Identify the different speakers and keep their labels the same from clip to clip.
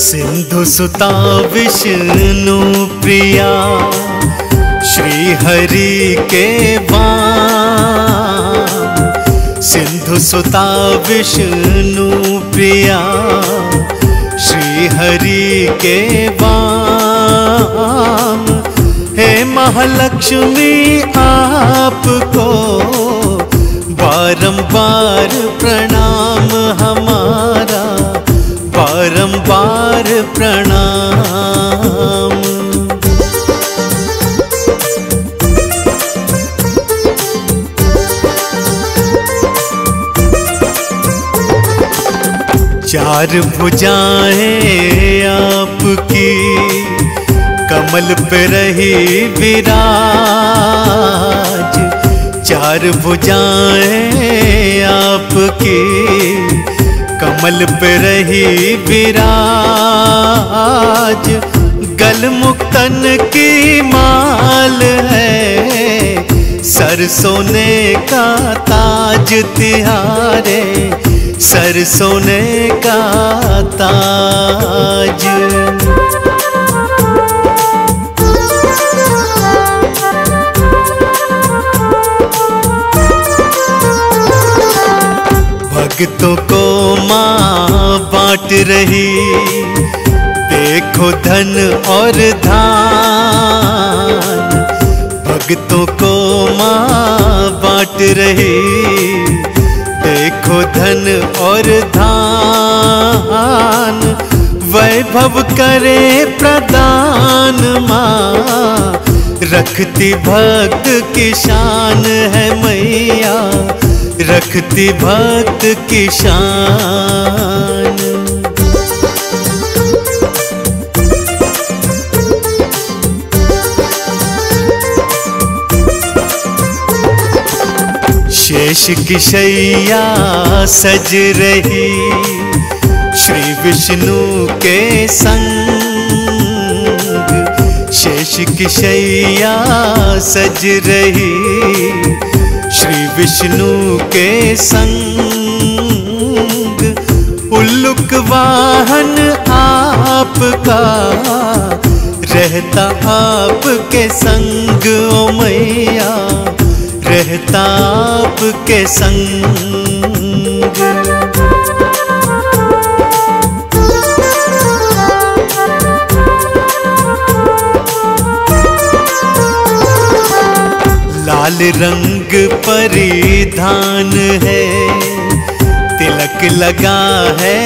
Speaker 1: सिंधु सुता विष्णु प्रिया श्री हरि के वाम। सिंधु सुता विष्णु प्रिया श्री हरि के वाम। हे महालक्ष्मी आपको बारंबार प्रणाम हमारा, बारंबार प्रणाम। चार भुजाएं आपकी कमल पे रही विराज। चार भुजाएं आपकी कमल पे रही विराज। गल मुक्तन की माल है, सर सोने का ताज तिहारे, सर सोने का ताज। भक्तों को माँ बांट रही, देखो धन और धान। भक्तों को माँ बांट रही, देखो धन और धान। वैभव करे प्रदान माँ, रखती भक्त की शान है मैया, रखती भक्त की शान। शेष की शैया सज रही श्री विष्णु के संग। शेष की शैया सज रही श्री विष्णु के संग। उल्लुक वाहन आपका रहता आपके संग ओ मैया, रहता आपके संग। लाल रंग परिधान है, तिलक लगा है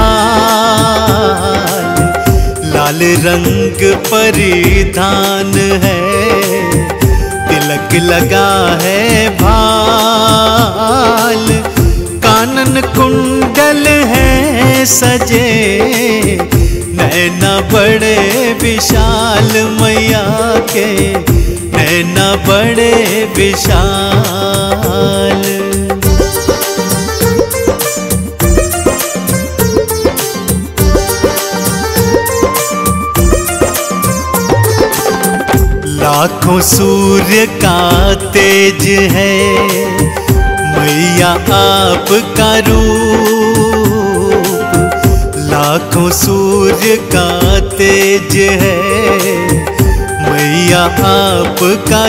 Speaker 1: भाल। लाल रंग परिधान है, तिलक लगा है भाल। कानन कुंडल है सजे, नैना बड़े विशाल मैया के, नैना बड़े विशाल। लाखों सूर्य का तेज है मैया आपका रूप। लाखों सूर्य का तेज है मैया आपका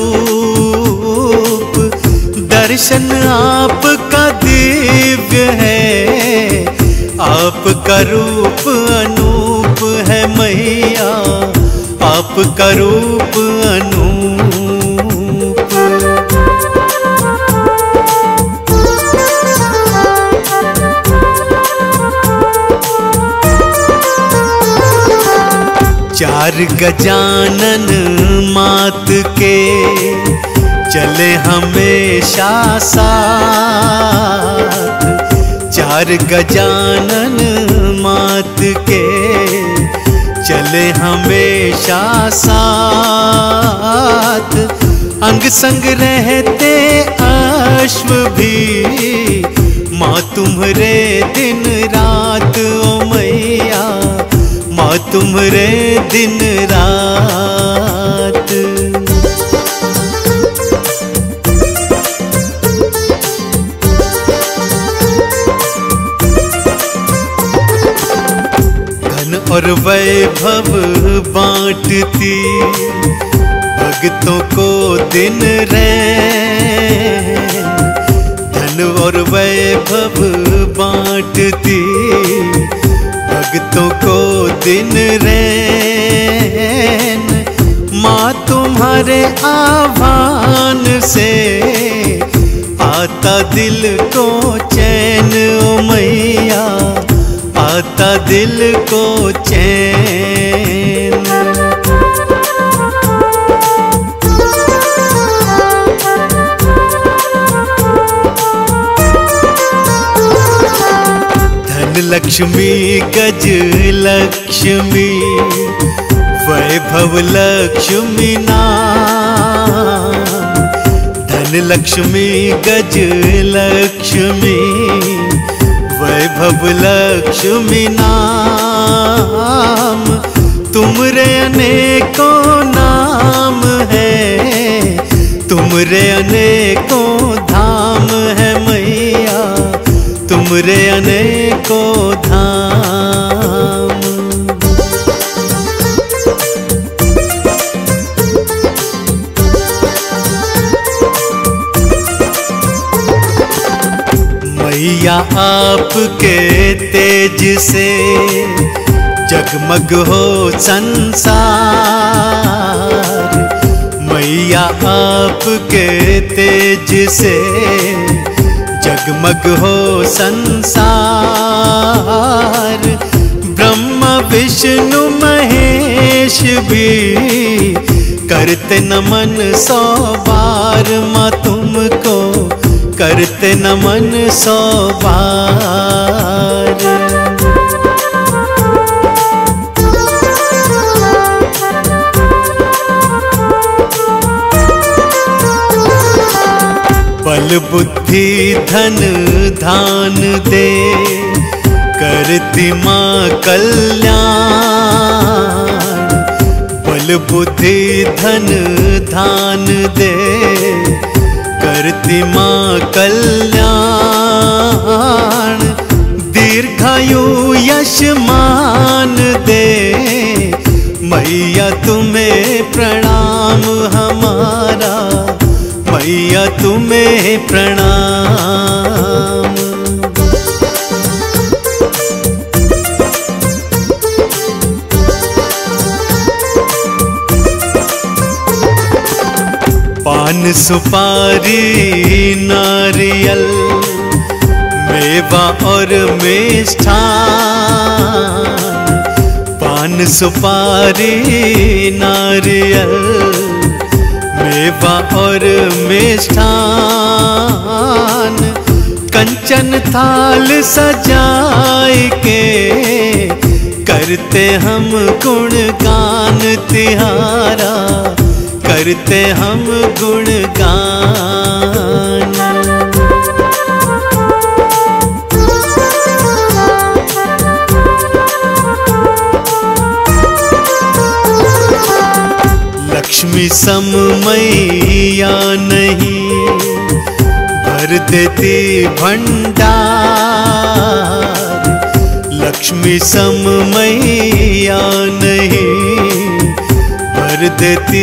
Speaker 1: रूप। दर्शन आपका दिव्य है, आपका रूप अनूप है मैया, आपका रूप अनूप। चार गजानन मात के चले हमेशा साथ। चार गजानन मात के चले हमेशा साथ। अंग संग रहते अश्व भी माँ तुम्हारे दिन रात ओ मैया, माँ तुम्हारे दिन रात। और वैभव बांटती, भक्तों को दिन रैन। धन और वैभव बांटती, भक्तों को दिन रैन। माँ तुम्हारे आह्वान से आता दिल को चैन, ओ मैया आता दिल को चैन। धन लक्ष्मी गज लक्ष्मी, वैभव लक्ष्मी नाम। धन लक्ष्मी गज लक्ष्मी, वैभव लक्ष्मी नाम। तुमरे अनेकों नाम है, तुमरे अनेकों धाम है मैया, तुमरे अनेकों धाम। मैया आपके तेज से जगमग हो संसार। मैया आपके तेज से जगमग हो संसार। ब्रह्मा विष्णु महेश भी करते नमन 100 बार, माँ तुमको करते नमन 100 बार। बल बुद्धि धन धान दे, करती माँ कल्याण। बल बुद्धि धन धान दे, करती माँ कल्याण। दीर्घायु यश मान दे, मैया तुम्हें प्रणाम हमारा, मैया तुम्हें प्रणाम। पान सुपारी नारियल, मेवा और मिष्ठान। पान सुपारी नारियल, मेवा और मिष्ठान। कंचन थाल सजाए के, करते हम गुणगान तिहारा, करते हम गुणगान। लक्ष्मी सम मैया नहीं, भर देती भंडार। लक्ष्मी सम मैया नहीं, भर देती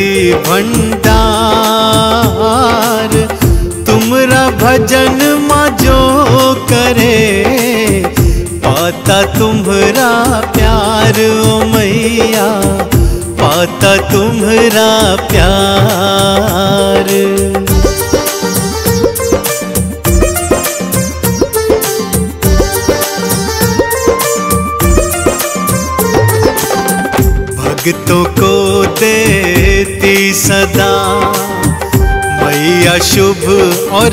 Speaker 1: भंडार। तुमरा भजन माँ जो करे, पाता तुम्हरा प्यार, ओ मैया पाता तुम्हरा प्यार। भक्तों को देती सदा मैया शुभ और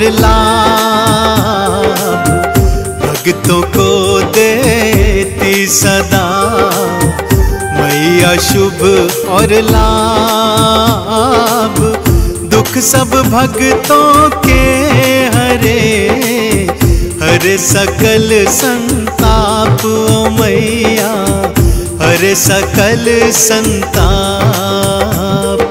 Speaker 1: लाभ। भक्तों को देती सदा मैया शुभ और लाभ। दुख सब भक्तों के हरे, हरे सकल संताप, ओ मैया हरे सकल संताप।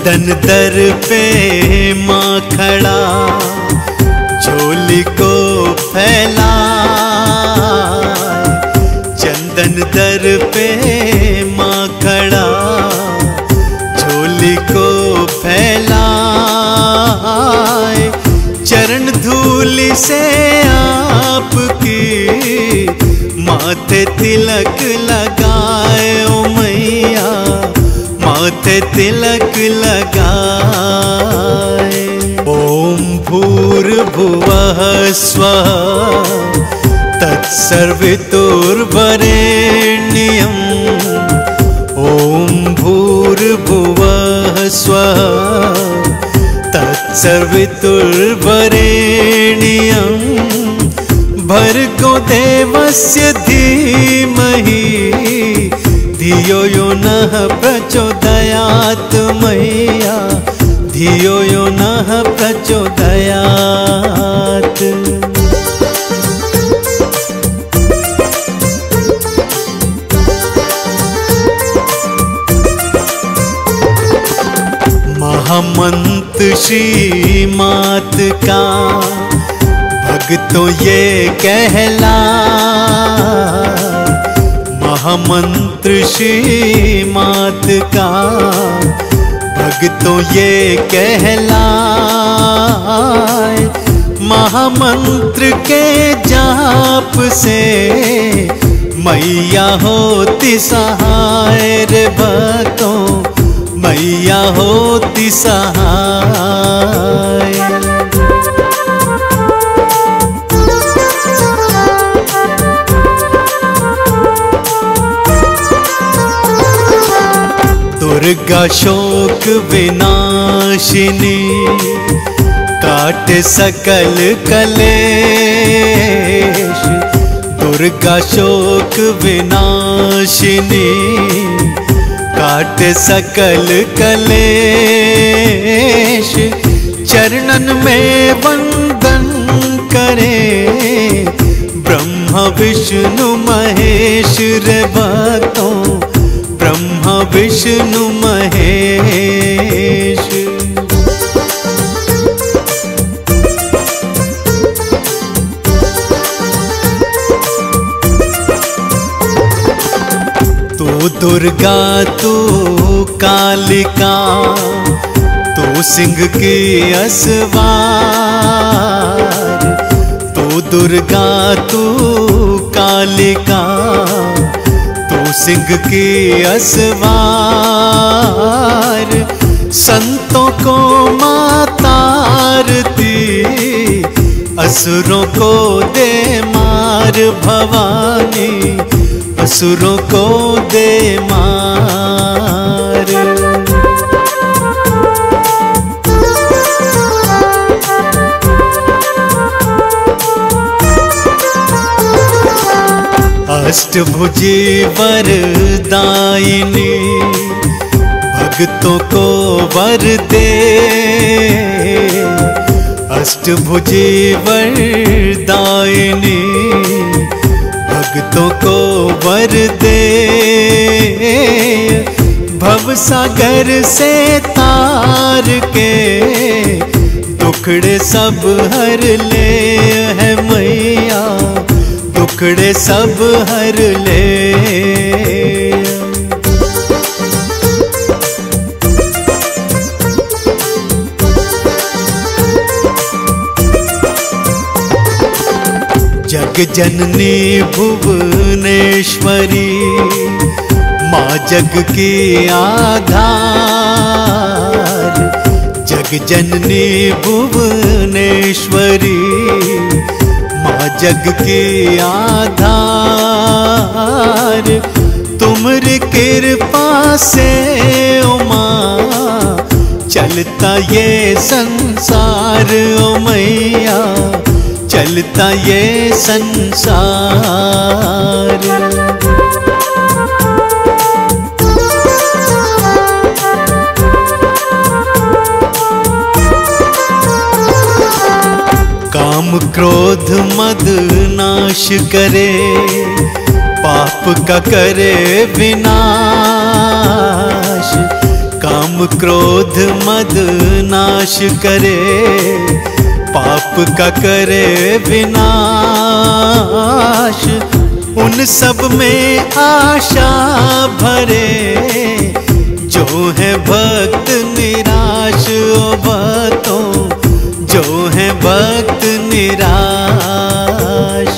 Speaker 1: चंदन दर पे माँ खड़ा झोली को फैला, चंदन दर पे माँ खड़ा झोली को फैला, चरण धूलि से आपकी माथे तिलक लगाए ओ मैया, माथे तिलक लगाए। ओम भूर्भुवः स्वः तत्सवितुर्वरेण्यम्, ओम भूर्भुवः स्वः तत्सवितुर्वरेण्यम्, भर्गो देवस्य धीमहि धियो यो नः प्रचोदयात् मैया, धियो यो नः प्रचोदयात्। महामंत्र श्री मात का भक्तों ये कहला, महामंत्र श्री मात का भक्तों ये कहलाए, महामंत्र के जाप से मैया होती सहाय रे भक्तों, मैया होती सहाय। दुर्गा शोक विनाशिनी काट सकल कलेश, दुर्गा शोक विनाशिनी काट सकल कलेश, चरणन में वंदन करे ब्रह्मा विष्णु महेश रे भक्तों, ब्रह्मा विष्णु महेश। तू दुर्गा तू कालिका, तू सिंह की असवार, तू दुर्गा तू कालिका, तू सिंह की असवार, संतों को मातारती असुरों को दे मार भवानी, असुरों को दे मार। अष्टभुजी वरदायिनी भक्तों को वर दे, अष्टभुजी वरदायिनी भक्तों को वर दे, भवसागर से तार के दुखड़े सब हर ले है मैया, दुखड़े सब हर ले। जग जननी भुवनेश्वरी माँ जग की आधार, जग जननी भुवनेश्वरी माँ जग की आधार, तुमरी कृपा से ओ माँ चलता ये संसार ओ मैया, चलता ये संसार। काम क्रोध मद नाश करे, पाप का करे विनाश, काम क्रोध मद नाश करे, पाप का करे विनाश। उन सब में आशा भरे, जो है भक्त निराश। ओ भक्तों, जो है भक्त निराश।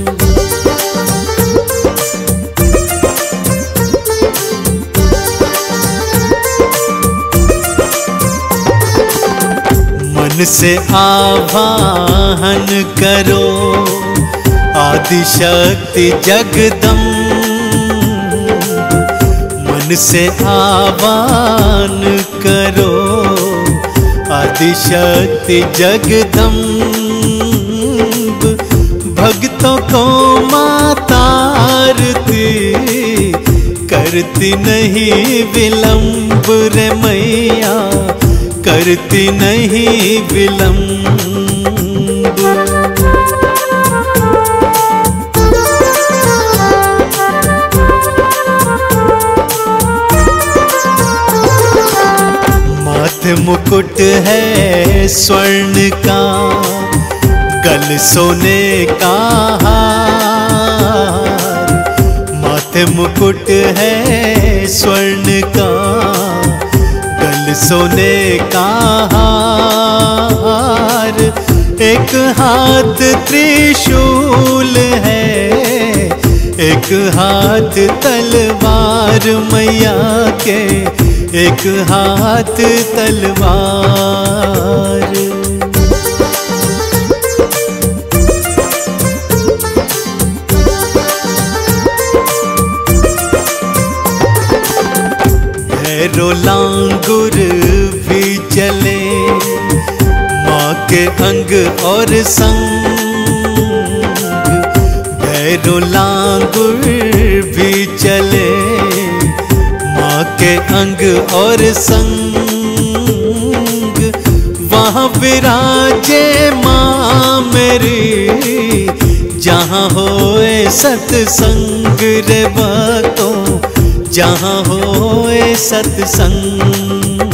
Speaker 1: मन से आवाहन करो, आदिशक्ति जगदम्ब। मन से आह्वान करो, आदिशक्ति जगदम्ब। भक्तों को माता आरती, करती नहीं विलंब रे मैया, करती नहीं विलंब। माथे मुकुट है स्वर्ण का, गल सोने का हार। माथे मुकुट है स्वर्ण का, गल सोने का हार। एक हाथ त्रिशूल है, एक हाथ तलवार मैया के, एक हाथ तलवार। भैरो लांगुर भी चले, माँ के अंग और संग। भैरो लांगुर भी चले, माँ के अंग और संग। वहाँ विराजे माँ मेरी, जहाँ होए सत्संग रे भक्तों, जहाँ होए सत्संग।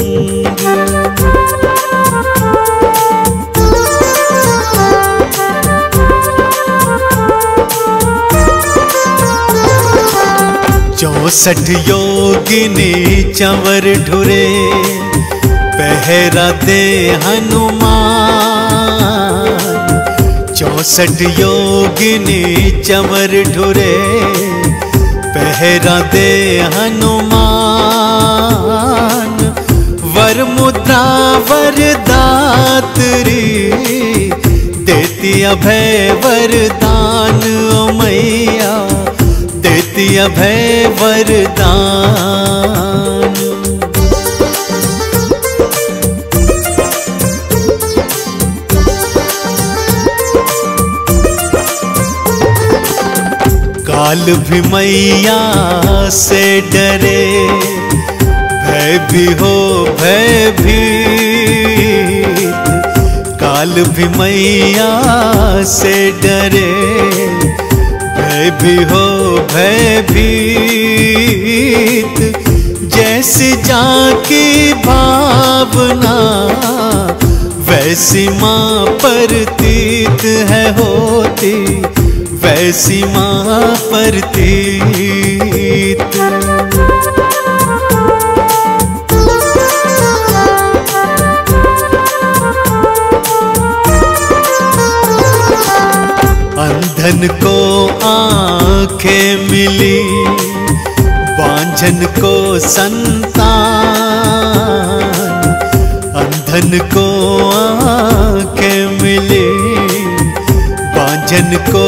Speaker 1: चौसठ योगिनी चंवर ढुरे, पहरा दे हनुमान। 64 योगिनी चंवर ढुरे, पहरा दे हनुमान। वर मुद्रा वरदात्री, देती अभय वरदान ओ मैया, देती अभय वरदान। काल भी मैया से डरे, भय भी हो भयभीत। काल भी मैया से डरे, भय भी हो भयभीत। जैसी जाकी भावना, वैसी माँ प्रतीत है होती, वैसी माँ प्रतीत। अंधन को आँखें मिली, बांझन को संतान। अंधन को आँखें मिली, बांझन को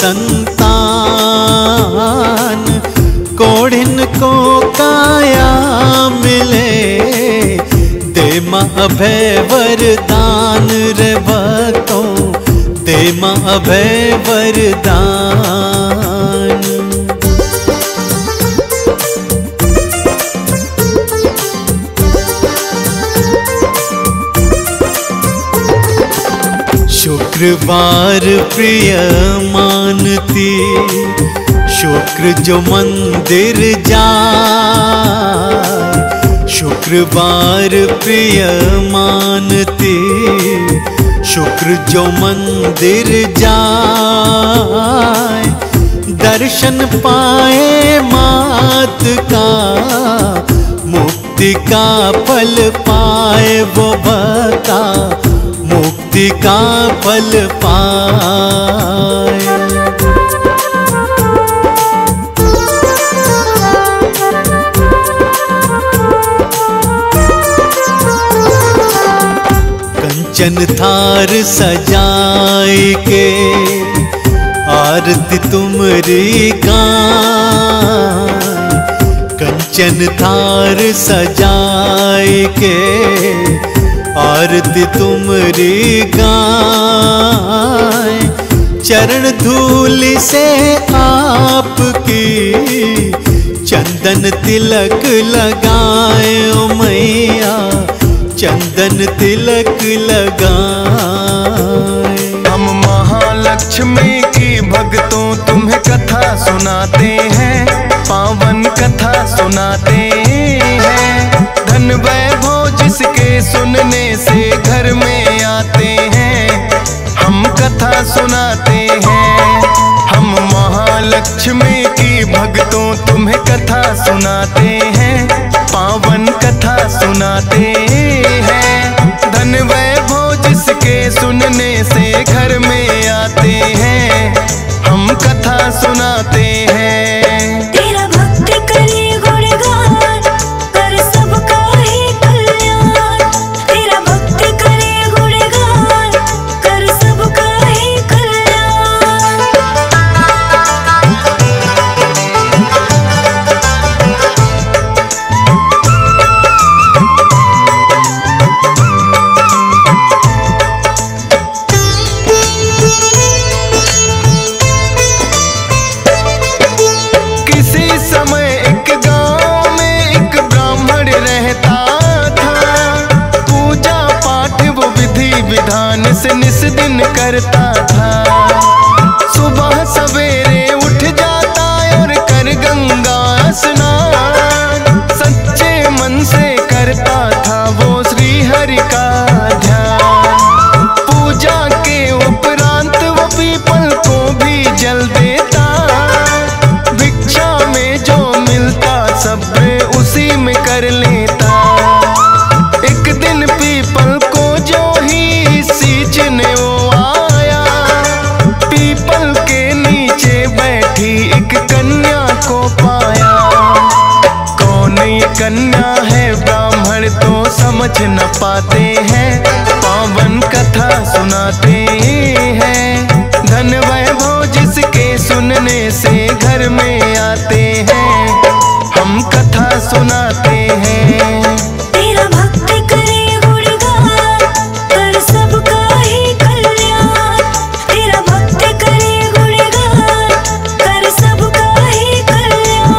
Speaker 1: संतान। कोढ़िन को काया मिले, दे माँ अभय वरदान रे भक्तों, दे माँ अभय वरदान। शुक्रवार प्रिय मानती, शुक्र जो मंदिर जाए। शुक्रवार प्रिय मानती, शुक्र जो मंदिर जाए, दर्शन पाए मात का, मुक्ति का फल पाए वो भक्ता, मुक्ति का फल पाए। कंचन थार सजाए के, आरती तुमरी गाय। कंचन थार सजाए के, आरती तुमरी गाय। चरण धूल से आपकी, चंदन तिलक लगाए ओ मैया, चंदन तिलक लगाए।
Speaker 2: हम महालक्ष्मी की भक्तों तुम्हें कथा सुनाते हैं, पावन कथा सुनाते हैं। धन वैभव जिसके सुनने से घर में आते हैं, हम कथा सुनाते हैं। हम महालक्ष्मी की भक्तों तुम्हें कथा सुनाते हैं, पावन कथा सुनाते हैं। धन वैभव जिसके सुनने से घर में आते हैं, हम कथा सुनाते हैं।
Speaker 3: तेरा भक्त करे गुणगान, कर सबका ही कल्याण। तेरा भक्त करे गुणगान, कर सबका ही कल्याण।
Speaker 2: विधान से निस दिन करता था। सुबह सवेरे उठ जाता और कर गंगा स्नान। सच्चे मन से करता था वो श्री हरि का ध्यान। पूजा के उपरांत वो पीपल को भी जल देता। भिक्षा में जो मिलता सब्र उसी में कर लेता। एक दिन पीपल को जो ही सींचने वो आया, पीपल के नीचे बैठी एक कन्या को पाया। कौन ये कन्या है ब्राह्मण तो समझ न पाते हैं, पावन कथा सुनाते हैं। धन वैभव जिसके सुनने से घर में आते हैं, हम कथा सुनाते हैं।
Speaker 3: तेरा भक्त करे गुणगान, कर सबका ही कल्याण। तेरा भक्त करे गुणगान, कर सबका ही कल्याण।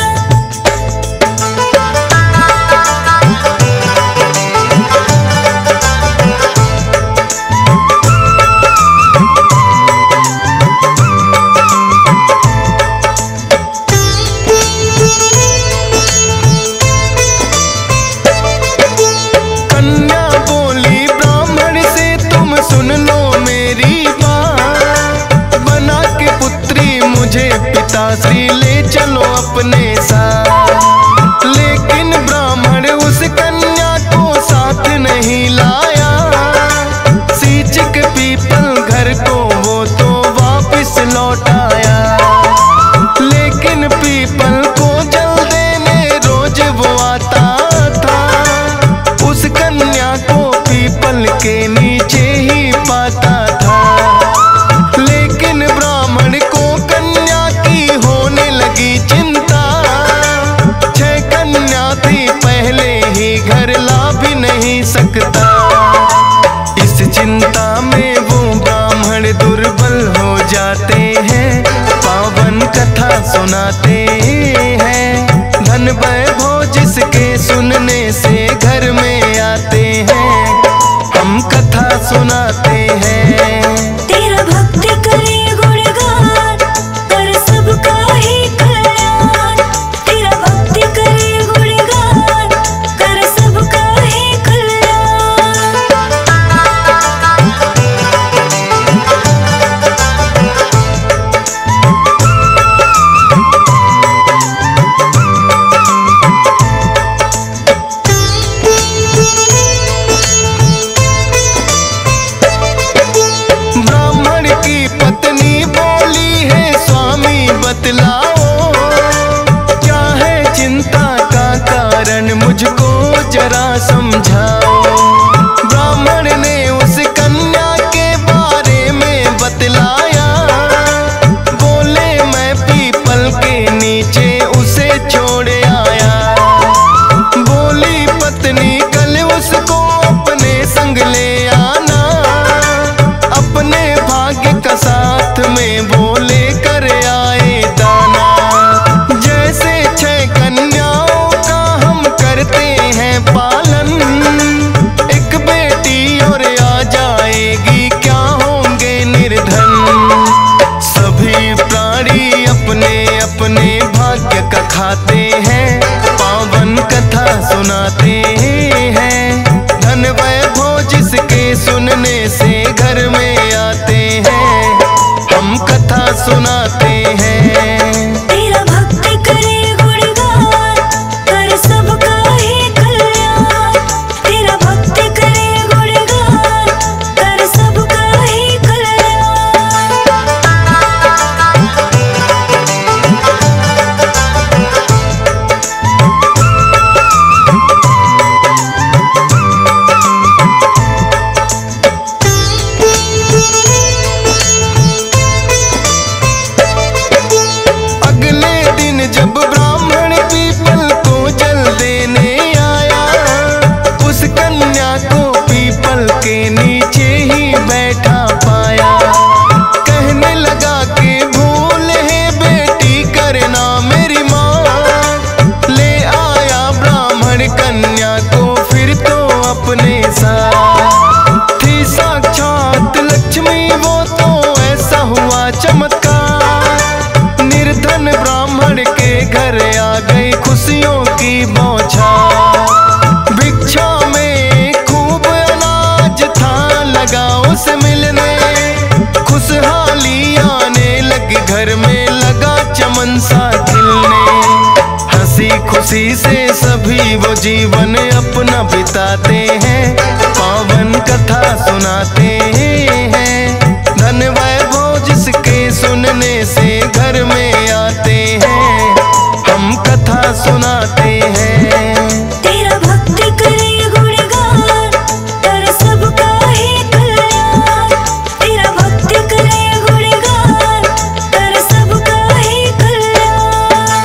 Speaker 2: कन्या बोली ब्राह्मण से तुम सुन लो मेरी बात। बना के पुत्री मुझे पिताश्री ले चलो अपने साथ। लेकिन ब्राह्मण उस कन्या को साथ नहीं लाया। सींच के पीपल घर को वो तो वापिस लौट आया। लेकिन पीपल को जल देने रोज वो आता था। उस कन्या को पीपल के नीचे ही पाता था। लेकिन ब्राह्मण को कन्या की होने लगी चिंता। 6 कन्या थी पहले ही घर ला भी नहीं सकता। इस चिंता में वो ब्राह्मण दुर्बल हो जाते हैं, पावन कथा सुनाते हैं। धन वैभव जिसके सुनने से घर में आते हैं, हम कथा सुनाते हैं।
Speaker 3: तेरा भक्त करे गुणगान, कर सबका ही कल्याण। तेरा भक्त करे गुणगान, कर
Speaker 2: चिंता का कारण मुझको जरा समझाओ। ब्राह्मण ने उस कन्या के बारे में बतलाया, बोले मैं पीपल के नीचे उसे छोड़ आया। बोली पत्नी कल उसको अपने संग ले आना, अपने भाग्य का साथ में वो लेकर आए दाना। जैसे 6 कन्याओं का हम करते हैं पालन, एक बेटी और आ जाएगी क्या होंगे निर्धन। सभी प्राणी अपने अपने भाग्य का खाते हैं, पावन कथा सुनाते हैं। धन वैभव जिसके सुनने से घर में आते हैं, हम कथा सुनाते हैं।
Speaker 3: तेरा भक्त करे गुणगान, कर सबका ही कल्याण। तेरा भक्त करे गुणगान, कर सबका ही कल्याण।
Speaker 2: अगले दिन जब ब्राह्मण पीपल को जल देने आया, उस कन्या को पीपल के नीचे ही बैठा पाया। कहने लगा कि भूल है बेटी करना मेरी माँ। ले आया ब्राह्मण कन्या को फिर तो अपने साथ। थी साक्षात लक्ष्मी वो तो ऐसा हुआ चमत्कार। निर्धन ब्राह्मण के घर आ गई खुशियों की बौछार। भिक्षा में खूब अनाज था लगा उसे मिलने, खुशहाली आने लगी घर में लगा चमन सा खिलने। हंसी खुशी से सभी वो जीवन अपना बिताते हैं, पावन कथा सुनाते हैं। धन वैभव जिसके सुनने से घर में आते हैं, हम कथा सुनाते हैं।
Speaker 3: तेरा भक्त करे गुणगान, कर सबका ही कल्याण। तेरा भक्त करे गुणगान, कर सबका ही कल्याण।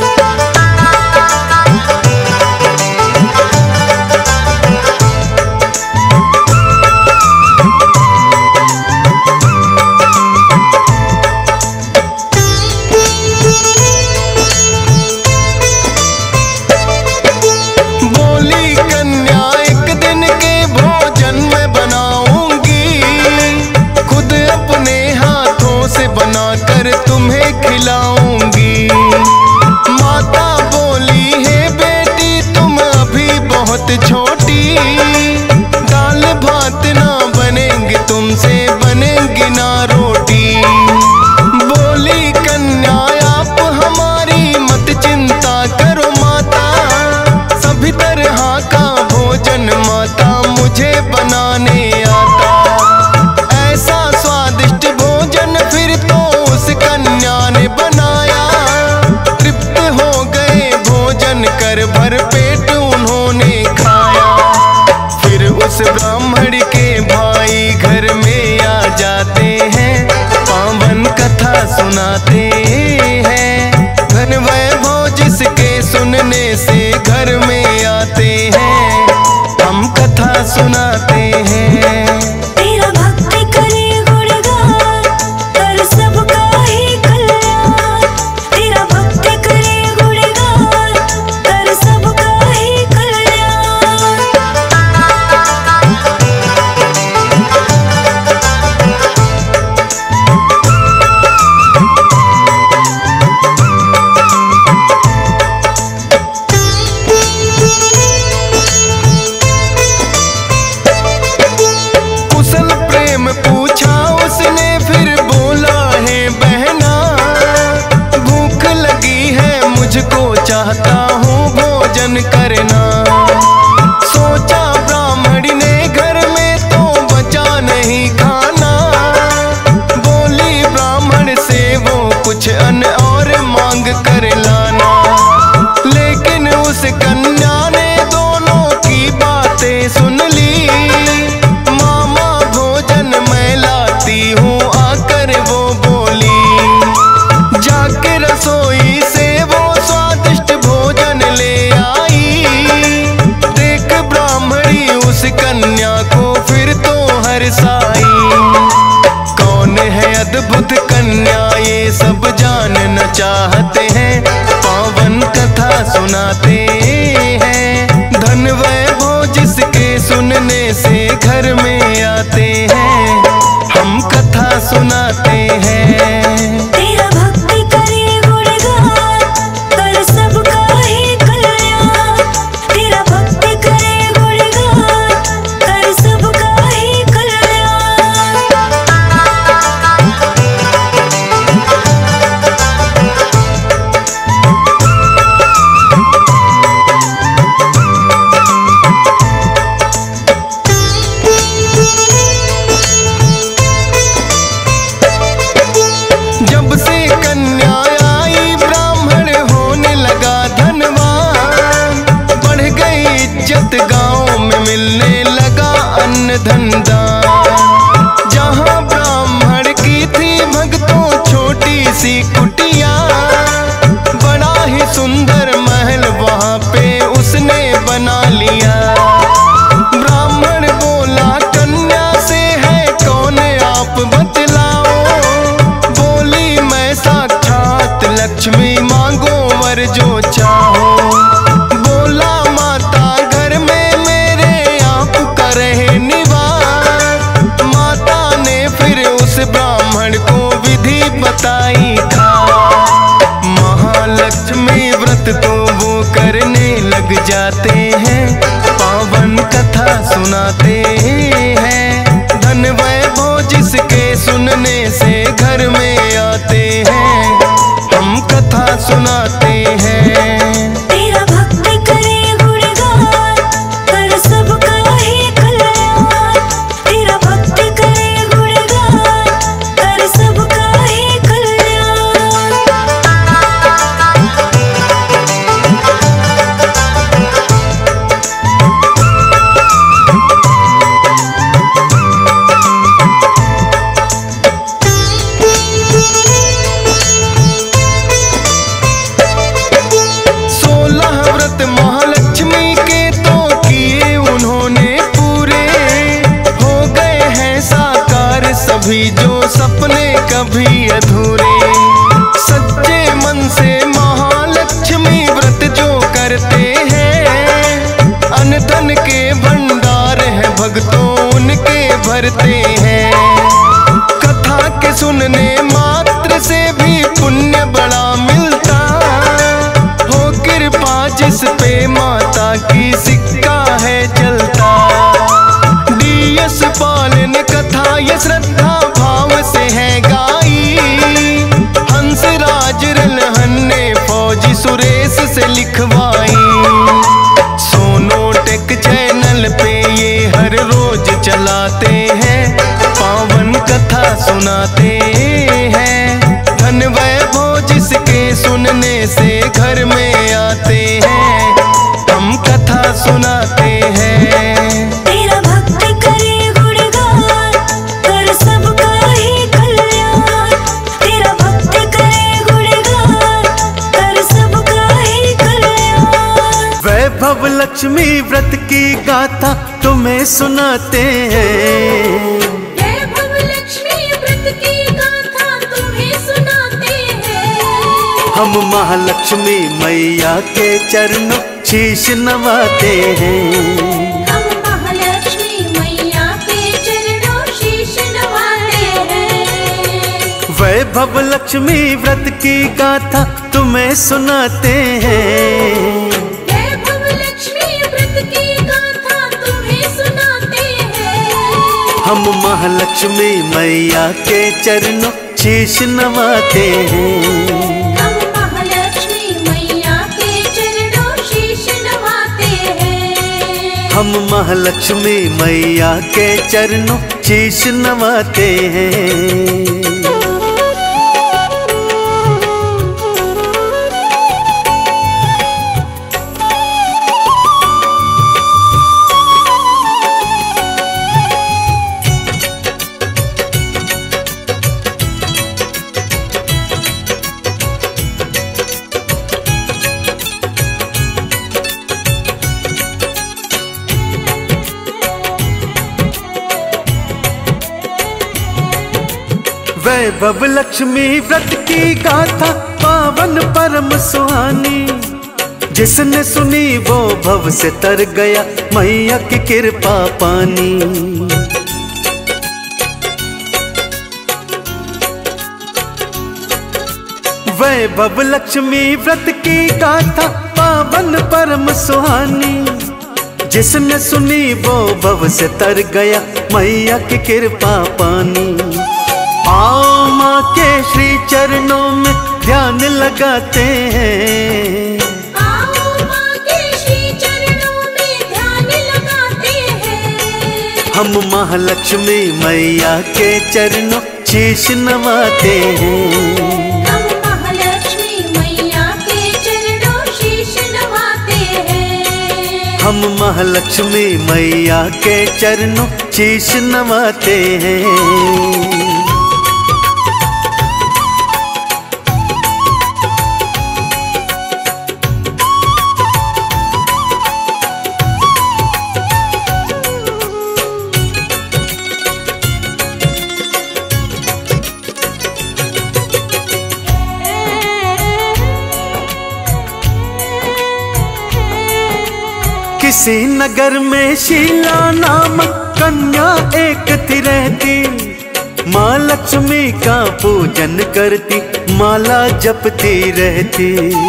Speaker 2: बोली कन्या एक दिन के भोजन में बनाऊंगी, खुद अपने हाथों से बनाकर तुम्हें खिलाऊंगी। माता बोली है बेटी तुम अभी बहुत छोटी, दाल भात ना बनेंगे तुमसे बनेंगी ना रोटी। बोली कन्या आप हमारी मत चिंता करो माता, सभी तरह का भोजन माता मुझे बनाने आता। ऐसा स्वादिष्ट भोजन फिर तो उस कन्या ने बनाया। तृप्त हो गए भोजन कर भर पेट उन्होंने खाया। फिर उस ब्राह्मण के भाई घर में आ जाते हैं, पावन कथा सुनाते हैं। धन वैभव जिसके सुनने से घर में आते हैं, हम कथा सुनाते हैं।
Speaker 3: तेरा भक्त करे गुणगान, कर सबका ही कल्याण। तेरा भक्त करे गुणगान, कर सबका ही कल्याण।
Speaker 2: चाहता हूँ भोजन करना। सोचा ब्राह्मणी ने घर में तो बचा नहीं खाना। बोली ब्राह्मण से वो कुछ अन्न और मांग कर लाना। लेकिन उस कन्या को फिर तो हर्षाई। कौन है अद्भुत कन्या ये सब जानना चाहते हैं, पावन कथा सुनाते हैं। धन वैभव जिसके सुनने से घर में आते हैं, हम कथा सुनाते हैं।
Speaker 3: तेरा भक्ति करे गुणगान, कर सबका ही कल्याण। तेरा भक्ति करे गुणगान, कर सबका ही कल्याण।
Speaker 2: जब से कन्या आई ब्राह्मण होने लगा धनवान, बढ़ गई इज्जत गांव में मिलने लगा अन्न धन दान। जहां ब्राह्मण की थी भक्तों छोटी सी कुटिया, बड़ा ही सुंदर महल वहां पे उसने बना लिया। ब्राह्मण बोला कन्या से है कौन आप बतलाओ, बोली मैं साक्षात लक्ष्मी मांगो वर जो चाहो। बोला माता घर में मेरे आपका रहे निवास। माता ने फिर उस ब्राह्मण को विधि बताई था। महालक्ष्मी व्रत तो वो करने लग जाते हैं, पावन कथा सुनाते हैं। धन वैभव जिसके सुनने से घर में आते हैं, हम कथा सुनाते हैं।
Speaker 3: तेरा भक्ति करे गुणगान, कर सबका ही कल्याण। तेरा भक्ति करे गुणगान, कर सबका ही कल्याण।
Speaker 2: महालक्ष्मी के तो किए उन्होंने पूरे, हो गए हैं साकार सभी जो सपने कभी अधूरे। सच्चे मन से महालक्ष्मी व्रत जो करते हैं, अन्न धन के भंडार है भक्तों उनके भरते हैं। कथा के सुनने मात्र से भी पुण्य बड़ा मिलता, हो कृपा जिस पे माता की सिक्का है चलता। डीएस पालन कथा ये श्रद्धा भाव से है गाई। हंसराज रलहन ने फौजी सुरेश से लिखवाई। सोनोटेक चैनल पे ये हर रोज चलाते हैं, पावन कथा सुनाते हैं। धन वैभव जिसके सुनने से घर में आते हैं, हम कथा सुनाते हैं।
Speaker 3: तेरा भक्ति करे गुणगान, कर सबका ही कल्याण। तेरा भक्ति करे गुणगान, कर सबका ही कल्याण।
Speaker 1: वैभव लक्ष्मी व्रत की गाथा तुम्हें सुनाते हैं।
Speaker 3: वैभव लक्ष्मी व्रत की गाथा तुम्हें सुनाते हैं।
Speaker 1: हम महालक्ष्मी मैया के चरणों शीश नवाते हैं।
Speaker 3: हम महालक्ष्मी मैया के चरणों शीश नवाते हैं।
Speaker 1: वैभव लक्ष्मी व्रत की गाथा तुम्हें सुनाते हैं।
Speaker 3: वैभव लक्ष्मी व्रत की गाथा तुम्हें सुनाते हैं।
Speaker 1: हम महालक्ष्मी मैया के चरणों शीश नवाते हैं।
Speaker 3: हम महालक्ष्मी मैया के चरणों शीश नवाते हैं।
Speaker 1: हम महालक्ष्मी मैया के चरणों शीश नवाते हैं। वैभव लक्ष्मी व्रत की गाथा पावन परम सुहानी, जिसने सुनी वो भव से तर गया मैया की कृपा पानी। वैभव लक्ष्मी व्रत की गाथा पावन परम सुहानी, जिसने सुनी वो भव से तर गया मैया की कृपा पानी। आओ माँ के श्री चरणों में ध्यान लगाते हैं,
Speaker 3: आओ माँ के श्री चरणों में ध्यान लगाते हैं।
Speaker 1: हम महालक्ष्मी मैया के चरणों शीश नवाते हैं।
Speaker 3: हम महालक्ष्मी मैया के चरणों शीश नवाते हैं।
Speaker 1: हम महालक्ष्मी मैया के चरणों शीश नवाते हैं। किसी नगर में शीला नामक कन्या एक थी रहती, माँ लक्ष्मी का पूजन करती, माला जपती रहती।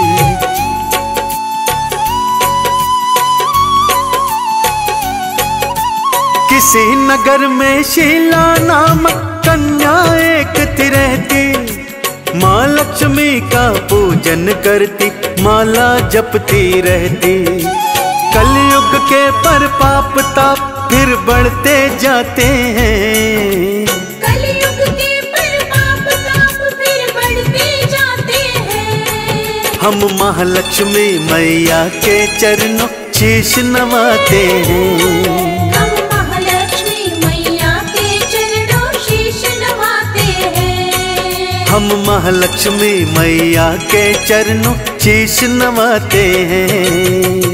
Speaker 1: किसी नगर में शीला नामक कन्या एक थी रहती, माँ लक्ष्मी का पूजन करती, माला जपती रहती। कलयुग के पर पाप ताप फिर बढ़ते जाते हैं,
Speaker 3: कलयुग के पर पाप ताप फिर बढ़ते जाते हैं।
Speaker 1: हम महालक्ष्मी मैया के चरणों शीश नवाते हैं।
Speaker 3: हम महालक्ष्मी मैया के चरणों शीश नवाते हैं।
Speaker 1: हम महालक्ष्मी मैया के चरणों शीश नवाते हैं।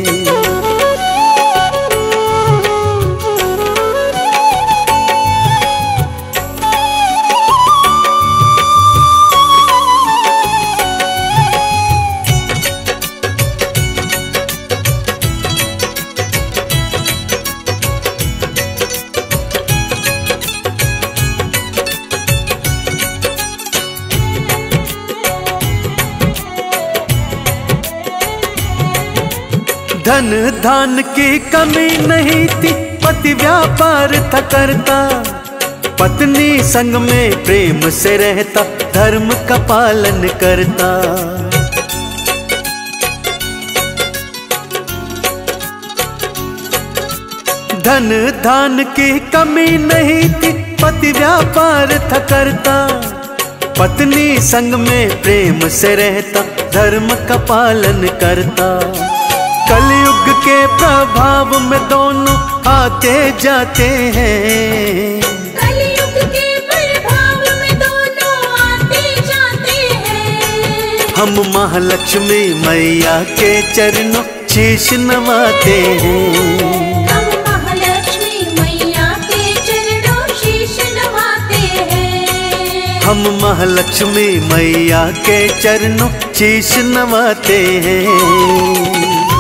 Speaker 1: धन धान की कमी नहीं थी, पति व्यापार था करता, पत्नी संग में प्रेम से रहता, धर्म का पालन करता। धन धान की कमी नहीं थी, पति व्यापार था करता, पत्नी संग में प्रेम से रहता, धर्म का पालन करता। कलयुग के प्रभाव में दोनों आते जाते हैं,
Speaker 3: कलयुग के प्रभाव में दोनों आते जाते हैं।
Speaker 1: हम महालक्ष्मी मैया के चरणों शीश नवाते हैं।
Speaker 3: हम महालक्ष्मी मैया के चरणों शीश नवाते हैं।
Speaker 1: हम महालक्ष्मी मैया के चरणों शीश नवाते हैं।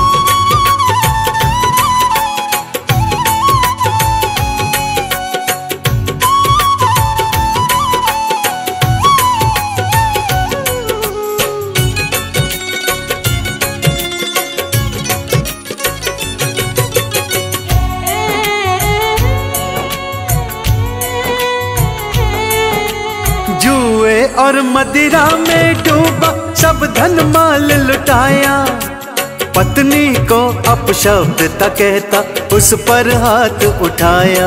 Speaker 1: और मदिरा में डूबा सब धन माल लुटाया, पत्नी को अपशब्द तक कहता, उस पर हाथ उठाया।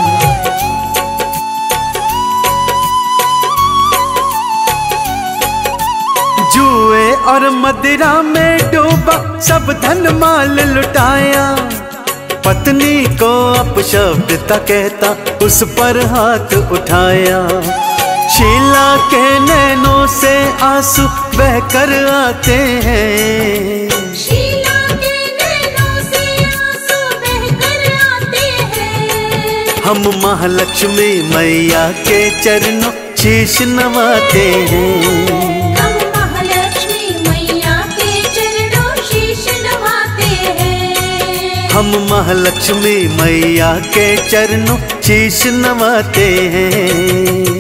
Speaker 1: जुए और मदिरा में डूबा सब धन माल लुटाया, पत्नी को अपशब्द तक कहता, उस पर हाथ उठाया। शीला के नैनों से आंसू बहकर आते हैं,
Speaker 3: शीला के नैनों से आंसू बहकर आते हैं।
Speaker 1: हम महालक्ष्मी मैया के चरणों शीश नवाते हैं।
Speaker 3: हम महालक्ष्मी मैया के चरणों शीश नवाते हैं।
Speaker 1: हम महालक्ष्मी मैया के चरणों शीश नवाते हैं।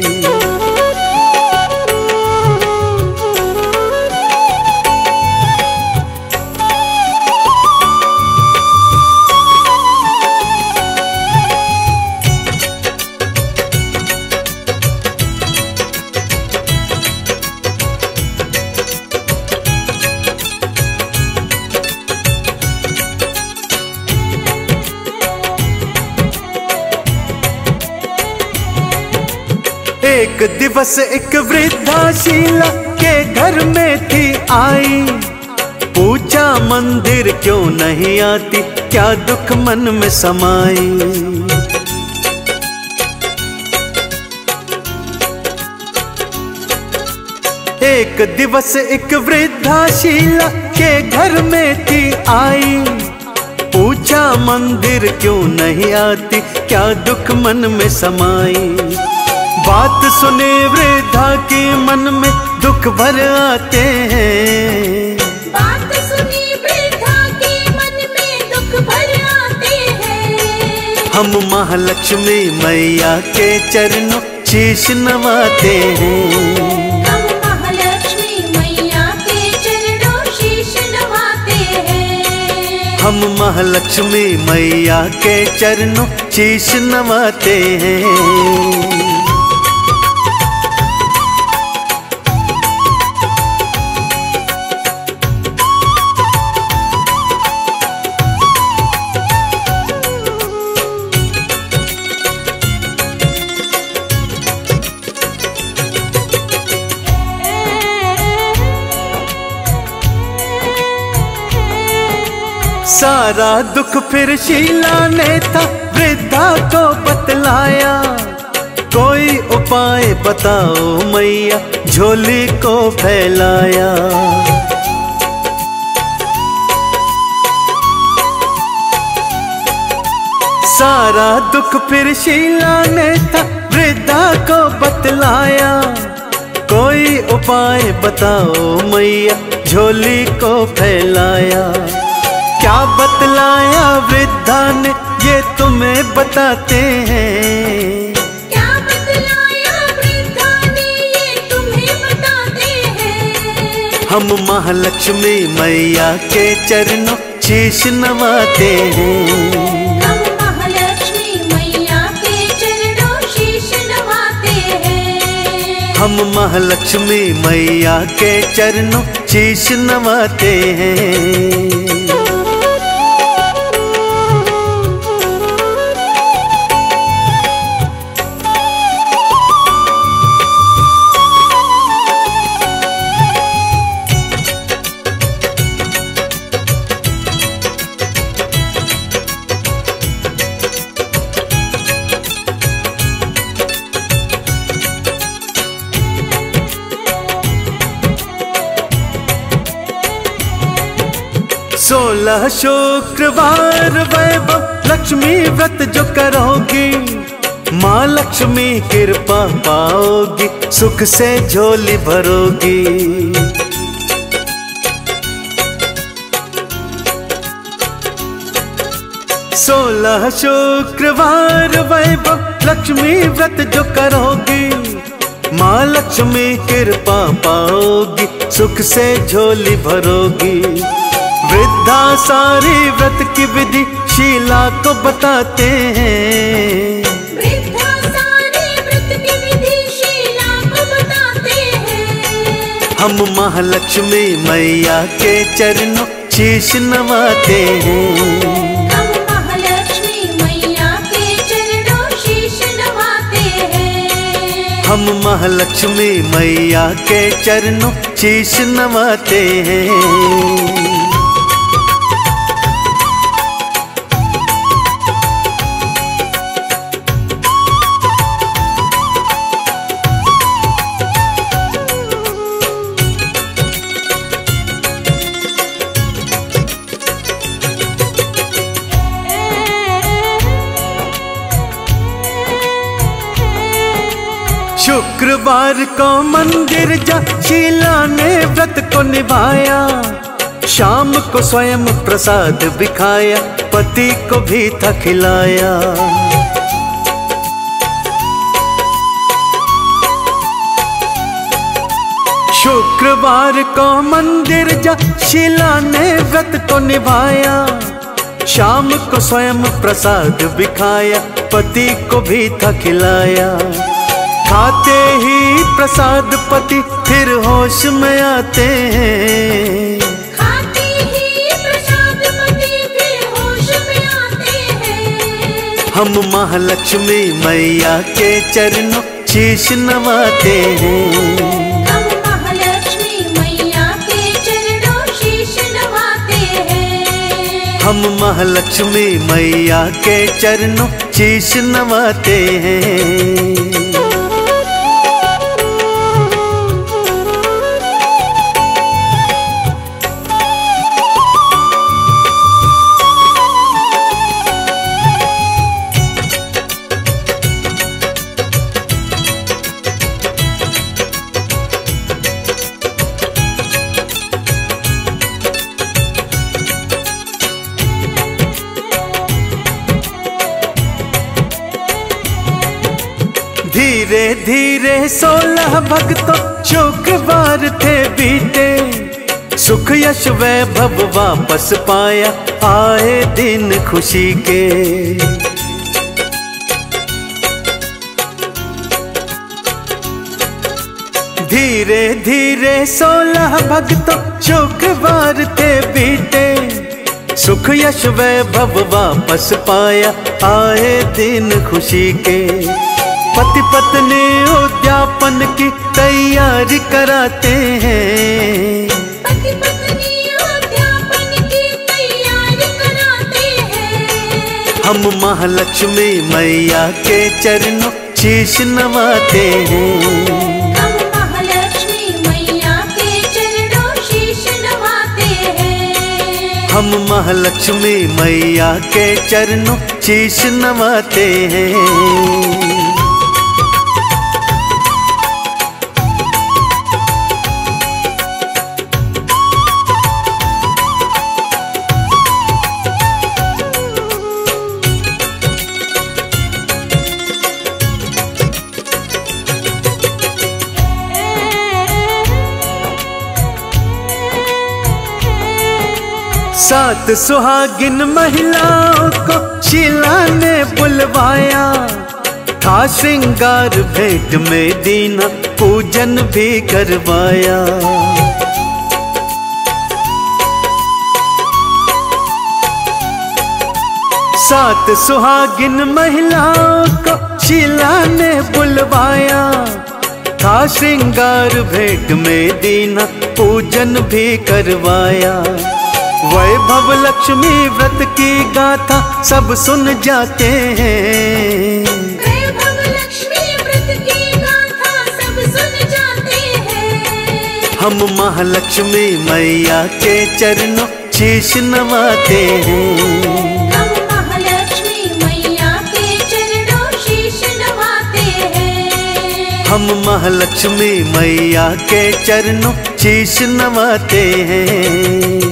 Speaker 1: एक दिवस एक वृद्धा शीला के घर में थी आई। पूछा मंदिर क्यों नहीं आती, क्या दुख मन में समाई। एक दिवस एक वृद्धा शीला के घर में थी आई। पूछा मंदिर क्यों नहीं आती, क्या दुख मन में समाई। बात सुने वृद्धा के मन में दुख भर आते हैं।
Speaker 3: बात सुनी वृद्धा के मन में दुख भर आते हैं।
Speaker 1: हम महालक्ष्मी मैया के चरणों शीश नवाते हैं।
Speaker 3: हम महालक्ष्मी मैया के चरणों शीश नवाते हैं।
Speaker 1: हम महालक्ष्मी मैया के चरणों शीश नवाते हैं। सारा दुख फिर शीला ने था वृद्धा को बतलाया। कोई उपाय बताओ मैया, झोली को फैलाया। सारा दुख फिर शीला ने था वृद्धा को बतलाया। कोई उपाय बताओ मैया, झोली को फैलाया। क्या बतलाया वृद्धा ने ये तुम्हें बताते हैं।
Speaker 3: क्या बतलाया वृद्धा ने ये तुम्हें बताते हैं।
Speaker 1: हम महालक्ष्मी मैया के चरणों शीश नवाते हैं।
Speaker 3: हम महालक्ष्मी मैया के चरणों शीश नवाते हैं।
Speaker 1: हम महालक्ष्मी मैया के चरणों शीश नवाते हैं। सोलह शुक्रवार वैभव लक्ष्मी व्रत जो करोगी, माँ लक्ष्मी कृपा पाओगी, सुख से झोली भरोगी। 16 शुक्रवार वैभव लक्ष्मी व्रत जो करोगी, माँ लक्ष्मी कृपा पाओगी, सुख से झोली भरोगी। वृद्धा सारी व्रत की विधि शीला को बताते हैं।
Speaker 3: वृद्धा सारी व्रत की विधि शीला को बताते हैं।
Speaker 1: हम महालक्ष्मी मैया के चरणों शीश नवाते हैं।
Speaker 3: हम महालक्ष्मी मैया के चरणों शीश नवाते हैं।
Speaker 1: हम महालक्ष्मी मैया के चरणों शीश नवाते हैं। शुक्रवार को मंदिर जा शीला ने व्रत को निभाया, शाम को स्वयं प्रसाद भी खाया, पति को भी था खिलाया। शुक्रवार को मंदिर जा शीला ने व्रत को निभाया, शाम को स्वयं प्रसाद भी खाया, पति को भी था खिलाया। खाते ही प्रसाद पति फिर होश में आते हैं,
Speaker 3: खाते ही प्रसाद पति फिर होश में आते हैं।
Speaker 1: हम महालक्ष्मी मैया के चरणों शीश नवाते हैं।
Speaker 3: हम महालक्ष्मी मैया के चरणों शीश नवाते हैं।
Speaker 1: हम महालक्ष्मी मैया के चरणों शीश नवाते हैं। धीरे धीरे 16 भक्तों शुक्रवार थे बीते, सुख यश वैभव वापस पाया, आए दिन खुशी के। धीरे धीरे 16 भक्तों शुक्रवार थे बीते, सुख यश वैभव वापस पाया, आए दिन खुशी के। पति पत्नी उद्यापन की तैयारी कराते हैं,
Speaker 3: पति पत्नी उद्यापन की तैयारी कराते हैं।
Speaker 1: हम महालक्ष्मी मैया के चरणों शीश नवाते हैं।
Speaker 3: हम महालक्ष्मी मैया के चरणों शीश नवाते हैं।
Speaker 1: हम महालक्ष्मी मैया के चरणों शीश नवाते हैं। सात सुहागिन महिलाओं को शीला ने बुलवाया, था श्रृंगार भेंट में दीना पूजन भी करवाया। सात सुहागिन महिलाओं को शीला ने बुलवाया, था श्रृंगार भेंट में दीना पूजन भी करवाया। वैभव लक्ष्मी व्रत की गाथा सब सुन जाते हैं,
Speaker 3: वैभव लक्ष्मी व्रत की गाथा सब सुन जाते हैं।
Speaker 1: हम महालक्ष्मी मैया के चरणों शीश नवाते हैं।
Speaker 3: हम महालक्ष्मी मैया के चरणों शीश नवाते हैं।
Speaker 1: हम महालक्ष्मी मैया के चरणों शीश नवाते हैं।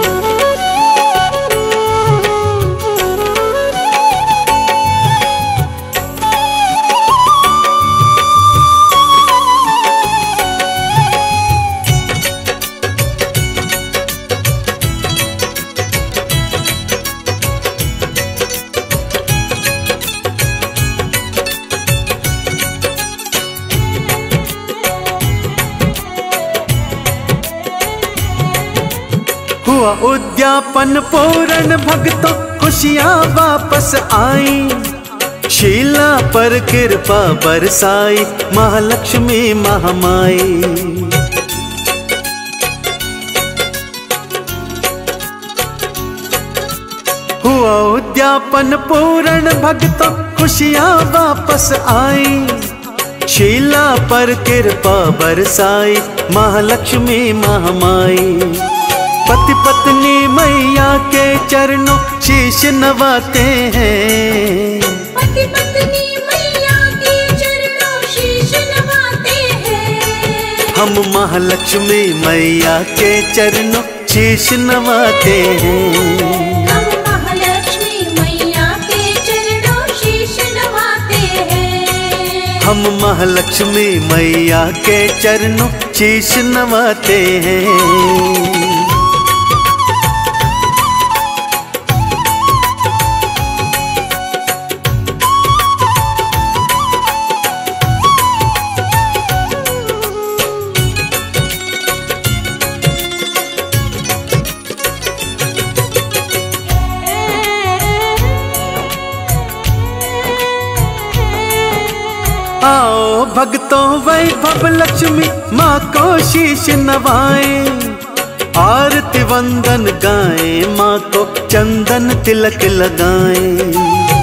Speaker 1: हुआ उद्यापन पूर्ण भक्तों खुशियाँ वापस आई, शीला पर कृपा बरसाई महालक्ष्मी महामाई। हुआ उद्यापन पूर्ण भक्तों खुशियाँ वापस आई, शीला पर कृपा बरसाई महालक्ष्मी महामाई। पति पत्नी मैया के चरणों शीश नवाते हैं,
Speaker 3: पति पत्नी मैया के चरणों शीश नवाते
Speaker 1: हम महालक्ष्मी मैया के चरणों शीश नवाते हैं।
Speaker 3: हम महालक्ष्मी मैया के चरणों शीश नवाते हैं।
Speaker 1: हम महालक्ष्मी मैया के चरणों शीश नवाते हैं। आओ भक्तों वैभव लक्ष्मी माँ को शीश नवाएं, आरती वंदन गाएं, माँ को चंदन तिलक लगाएं।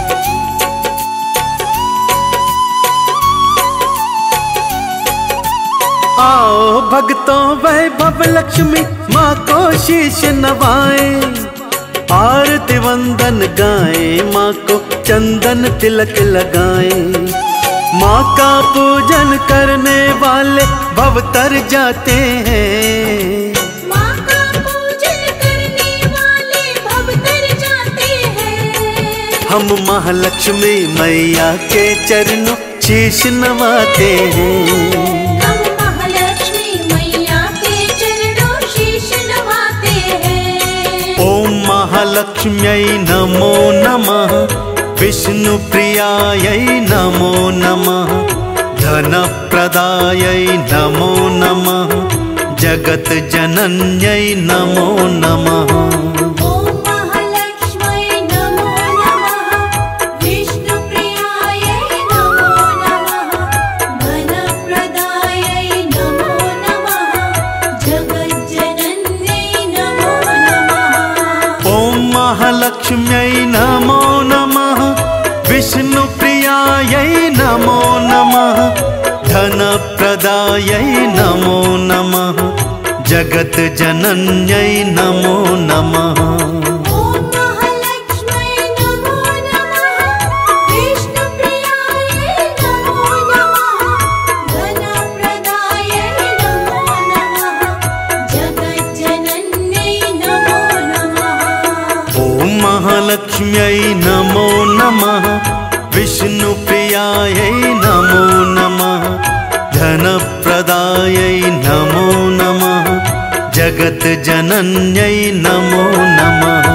Speaker 1: आओ भक्तों वैभव लक्ष्मी माँ को शीश नवाएं, आरती वंदन गाएं, माँ को चंदन तिलक लगाएं। माँ का पूजन करने वाले भव तर जाते हैं।
Speaker 3: माँ का पूजन करने वाले भव तर जाते हैं।
Speaker 1: हम महालक्ष्मी मैया के चरणों शीश नवाते हैं।
Speaker 3: हम महालक्ष्मी मैया के चरणों शीश नवाते हैं।
Speaker 1: ओम महालक्ष्म्यै नमो नमः, विष्णु प्रियायै नमो नमः, धनप्रदायै नमो नमः, जगत जनन्यै नमो नमः।
Speaker 3: ओम महालक्ष्म्यै नमो नमः, विष्णु प्रियायै नमो नमः, धनप्रदायै नमो नमः, जगत जनन्यै नमो नमः।
Speaker 1: ओम महालक्ष्म्यै नमो नमः, विष्णु प्रियायै नमो नमः, धनप्रदायै नमो नमः, जगत जनन्यै नमो नमः।
Speaker 3: ओम महालक्ष्म्यै नमो नमः, विष्णु प्रियायै नमो नमः, धनप्रदायै नमो नमः, जगत जनन्यै नमो नमः।
Speaker 1: ओम महालक्ष्म्यै नमो नमः, विष्णु प्रियायै नमो नमः, धनप्रदायै नमो नमः, जगत जनन्यै नमो नमः।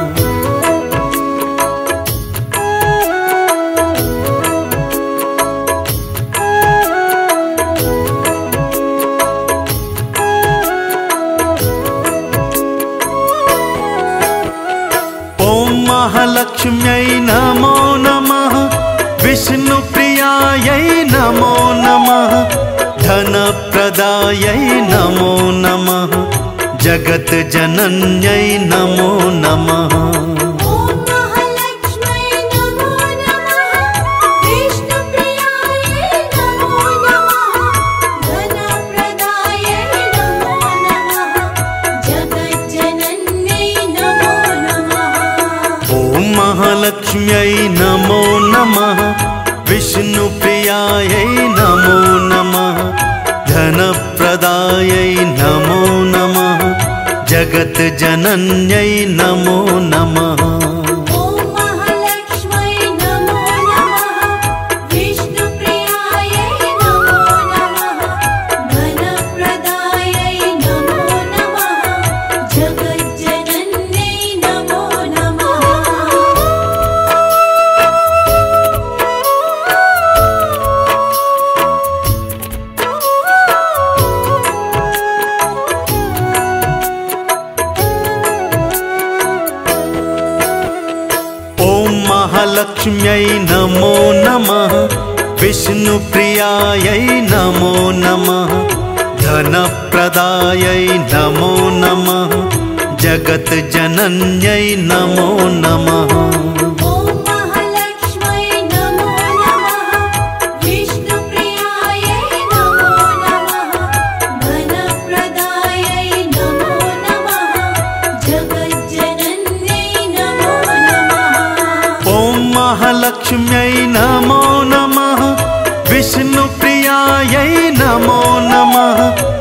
Speaker 1: महालक्ष्म्यै नमो नमः, विष्णु प्रियायै नमो नमः, धनप्रदायै नमो नमः, जगत जनन्यै नमो नमः।
Speaker 3: ओम महालक्ष्म्यै नमो नमः, विष्णु प्रियायै नमो नमः, धनप्रदायै नमो नमः, जगत जनन्यै नमो नमः।
Speaker 1: ओम महालक्ष्म्यै नमो नमः, विष्णु प्रियायै नमो नमः, धनप्रदायै नमो नमः, जगत जनन्यै नमो नमः।
Speaker 3: ओम महालक्ष्म्यै नमो नमः, विष्णु प्रियायै नमो नमः, धनप्रदायै नमो नमः, जगत जनन्यै नमो नमः।
Speaker 1: महालक्ष्म्यै नमो नमः, विष्णु प्रियायै नमो नमः, धनप्रदायै नमो नमः, जगत जनन्यै नमो नमः।
Speaker 3: ओम महालक्ष्म्यै नमो नमः, विष्णु प्रियायै नमो नमः, धनप्रदायै नमो नमः, जगत जनन्यै नमो नमः।
Speaker 1: ओम महालक्ष्म्यै नमो नमः, विष्णु प्रियायै नमो नमः,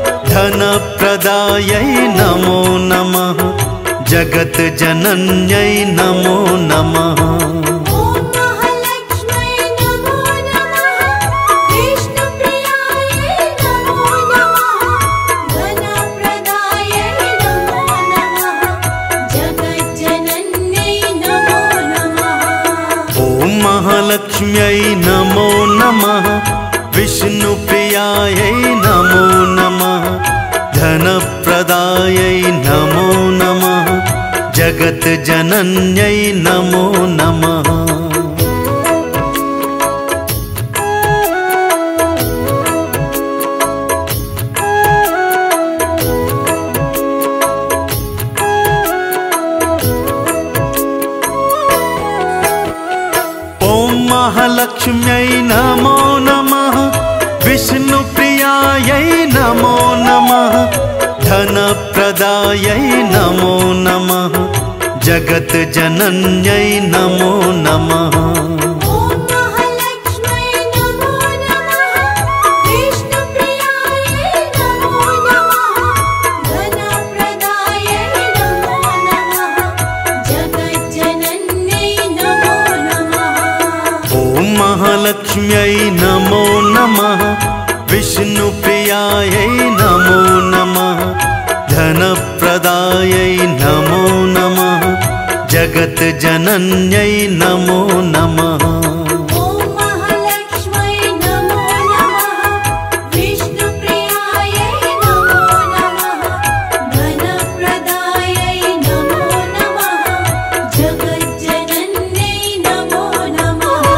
Speaker 1: प्रियायै नमो नमः, जगत जनन्यै नमो नमः।
Speaker 3: ॐ महालक्ष्म्यै नमो नमः, विष्णुप्रियायै नमो नमः, धनप्रदायै नमो नमः, जगज्जनन्यै नमो नमः।
Speaker 1: ॐ महालक्ष्म्यै नमो नमः, विष्णुप्रियायै नमो नमः, धनप्रदायै नमो नमः, जगज्जनन्यै नमो नमः। ॐ महालक्ष्म्यै नमो नमः, विष्णुप्रियायै नमो नमः, धनप्रदायै नमो नमः, जगज्जनन्यै नमो नमः।
Speaker 3: ॐ महालक्ष्म्यै नमो नमः, विष्णुप्रियायै नमो नमः, धनप्रदायै नमो नमः, जगज्जनन्यै नमो नमः।
Speaker 1: ॐ महालक्ष्म्यै नमो नमः, विष्णुप्रियायै नमो नमः, धनप्रदायै नमो नमः, जगज्जनन्यै नमो नमः।
Speaker 3: ॐ महालक्ष्म्यै नमो नमः, विष्णुप्रियायै नमो नमः, धनप्रदायै नमो नमः, जगज्जनन्यै नमो नमः।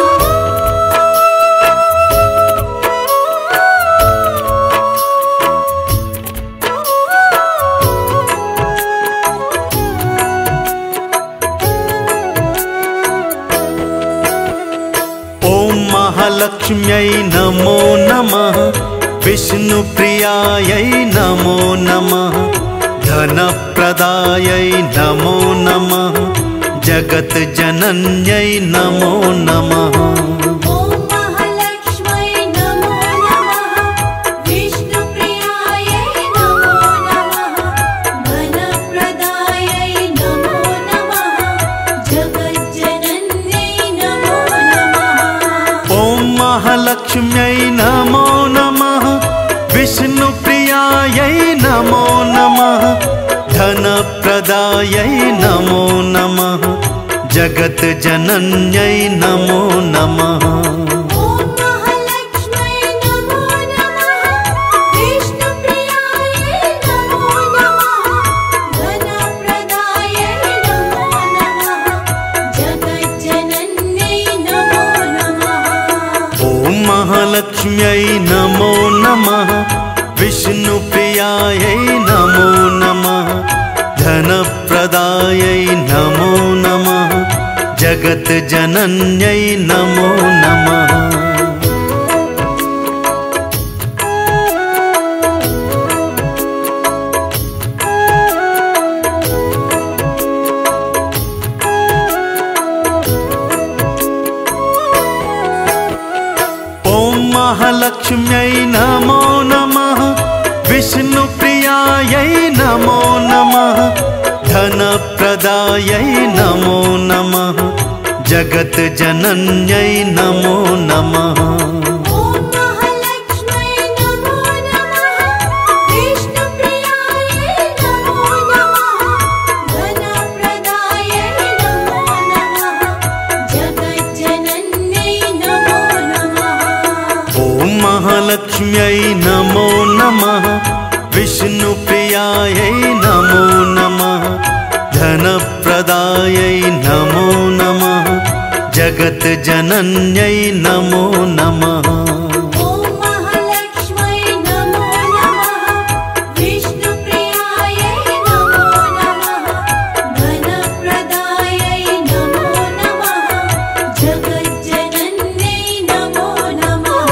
Speaker 1: ॐ महालक्ष्म्यै नमो नमः, विष्णुप्रियायै नमो नमः, धनप्रदायै नमो नमः, जगज्जनन्यै नमो नमः।
Speaker 3: ॐ महालक्ष्म्यै नमो नमः, विष्णुप्रियायै नमो नमः, धनप्रदायै नमो नमः, जगज्जनन्यै नमो नमः।
Speaker 1: ॐ महालक्ष्म्यै नमो नमः, विष्णुप्रियायै नमो नमः, धनप्रदायै नमो नमः, जगज्जनन्यै नमो नमः।
Speaker 3: ॐ महालक्ष्म्यै नमो नमः, विष्णुप्रियायै नमो नमः, धनप्रदायै नमो नमः, जगज्जनन्यै नमो नमः।
Speaker 1: ॐ महालक्ष्म्यै नमो नमः, विष्णुप्रियायै नमो नमः, धनप्रदायै नमो नमः, जगज्जनन्यै नमो नमः। ॐ महालक्ष्म्यै नमो नमः, विष्णुप्रियायै नमो नमः, धनप्रदायै नमो नमः, जगज्जनन्यै नमो नमः।
Speaker 3: ॐ महालक्ष्म्यै नमो नमः, विष्णुप्रियायै नमो नमः, धनप्रदायै नमो नमः, जगज्जनन्यै नमो नमः।
Speaker 1: ॐ महालक्ष्म्यै नमो नमः, विष्णुप्रियायै नमो नमः, धनप्रदायै नमो नमः, जगज्जनन्यै नमो नमः।
Speaker 3: ॐ महालक्ष्म्यै नमो नमः, विष्णुप्रियायै नमो नमः, धनप्रदायै नमो नमः, जगज्जनन्यै नमो नमः।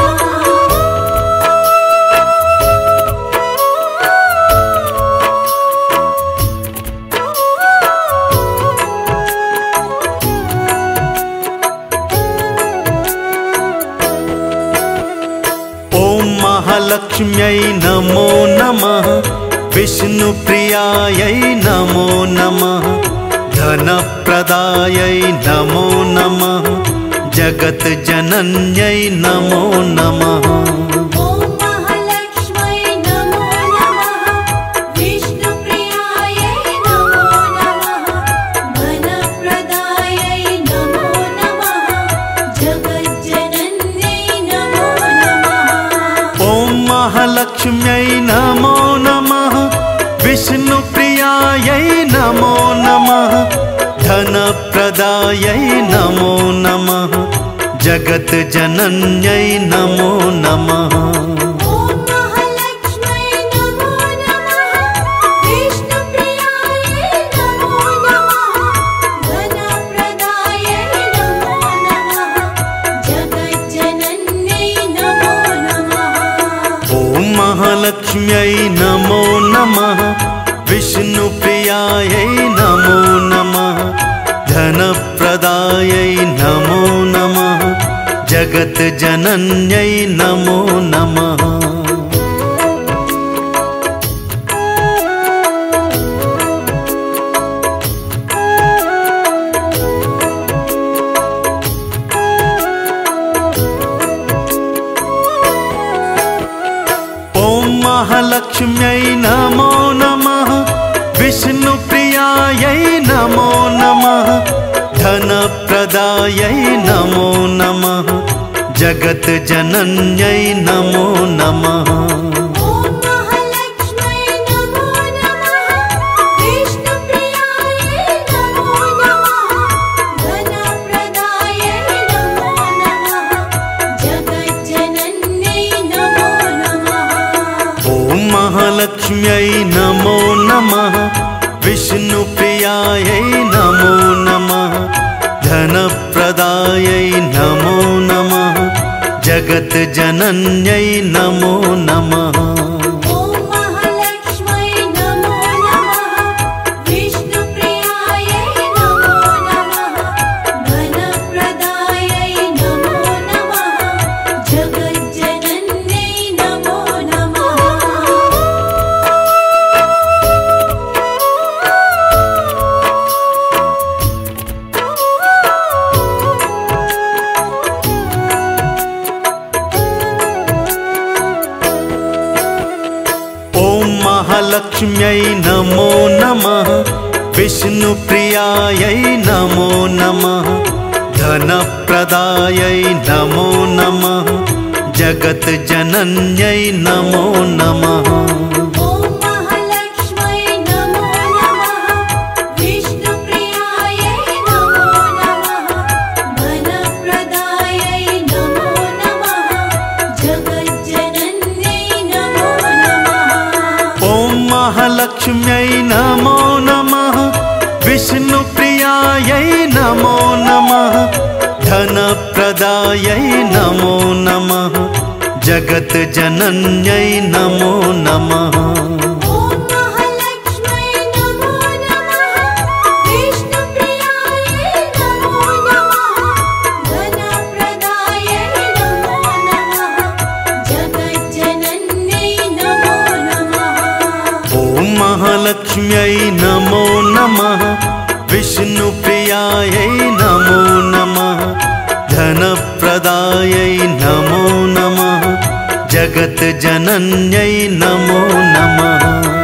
Speaker 3: महालक्ष्म्यै नमो नमः,
Speaker 1: विष्णुप्रियायै नमो नमः धनप्रदायै नमो नमः जगज्जनन्यै नमो नमः।
Speaker 3: ॐ महालक्ष्म्यै नमो नमः विष्णुप्रियायै नमो नमः धनप्रदायै नमो नमः जगज्जनन्यै नमो नमः।
Speaker 1: ॐ महालक्ष्म्यै नमो नमः विष्णुप्रियायै नमो नमः धनप्रदायै नमो नमः जगज्जनन्यै नमो नमः।
Speaker 3: ॐ महालक्ष्म्यै नमो नमः विष्णुप्रियायै नमो नमः धनप्रदायै नमो नमः जगज्जनन्यै नमो नमः।
Speaker 1: ॐ महालक्ष्म्यै नमो नमः विष्णुप्रियायै नमो नमः धनप्रदायै नमो नमः जगज्जनन्यै नमो नमः। महालक्ष्म्यै नमो नमः विष्णुप्रियायै नमो नमः धनप्रदायै नमो नमः जगज्जनन्यै नमो नमः।
Speaker 3: ॐ महालक्ष्म्यै नमो नमः विष्णुप्रियायै नमो नमः धनप्रदायै नमो नमः जगज्जनन्यै नमो नमः।
Speaker 1: ॐ महालक्ष्म्यै नमो नमः विष्णुप्रियायै नमो नमः धनप्रदायै नमो नमः जगज्जनन्यै नमो नमः।
Speaker 3: ॐ महालक्ष्म्यै नमो नमः विष्णुप्रियायै नमो नमः धनप्रदायै नमो नमः जगज्जनन्यै नमो नमः।
Speaker 1: महालक्ष्म्यै नमो नमः विष्णुप्रियायै नमो नमः धनप्रदायै नमो नमः जगज्जनन्यै नमो नमः।
Speaker 3: ॐ महालक्ष्म्यै नमो नमः विष्णुप्रियायै नमो नमः धनप्रदायै नमो नमः जगज्जनन्यै नमो नमः।
Speaker 1: ॐ महालक्ष्म्यै नमो नमः विष्णुप्रियायै नमो नमः धनप्रदायै नमो नमः जगज्जनन्यै नमो नमः।
Speaker 3: ॐ महालक्ष्म्यै नमो नमः विष्णुप्रियायै नमो नमः धनप्रदायै नमो नमः जगज्जनन्यै नमो नमः।
Speaker 1: ॐ महालक्ष्म्यै नमो नमः विष्णुप्रियायै नमो नमः धनप्रदायै नमो नमः जगज्जनन्यै नमो नमः।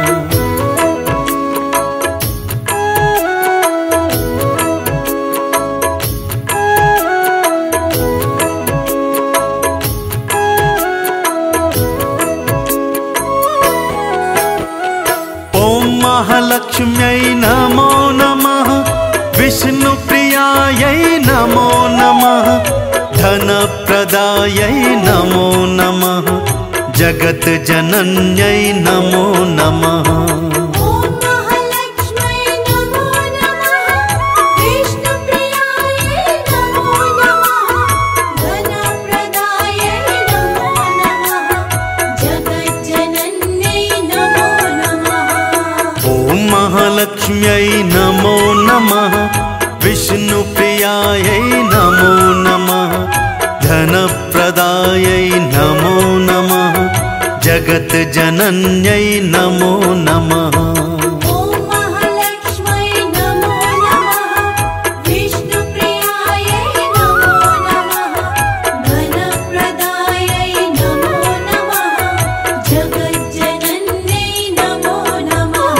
Speaker 1: महालक्ष्म्यै नमो नमः विष्णुप्रियायै नमो नमः धनप्रदायै नमो नमः जगज्जनन्यै नमो नमः।
Speaker 3: ॐ महालक्ष्म्यै नमो नमः विष्णुप्रियायै नमो नमः धनप्रदायै नमो नमः जगज्जनन्यै नमो नमः।
Speaker 1: ॐ महालक्ष्म्यै नमो नमः विष्णुप्रियायै नमो नमः धनप्रदायै नमो नमः जगत जनन्यै नमो नमः।
Speaker 3: ॐ महालक्ष्मै नमो नमः, विष्णुप्रियायै नमो नमः, धनप्रदायै नमो नमः, जगज्जनन्यै नमो नमः।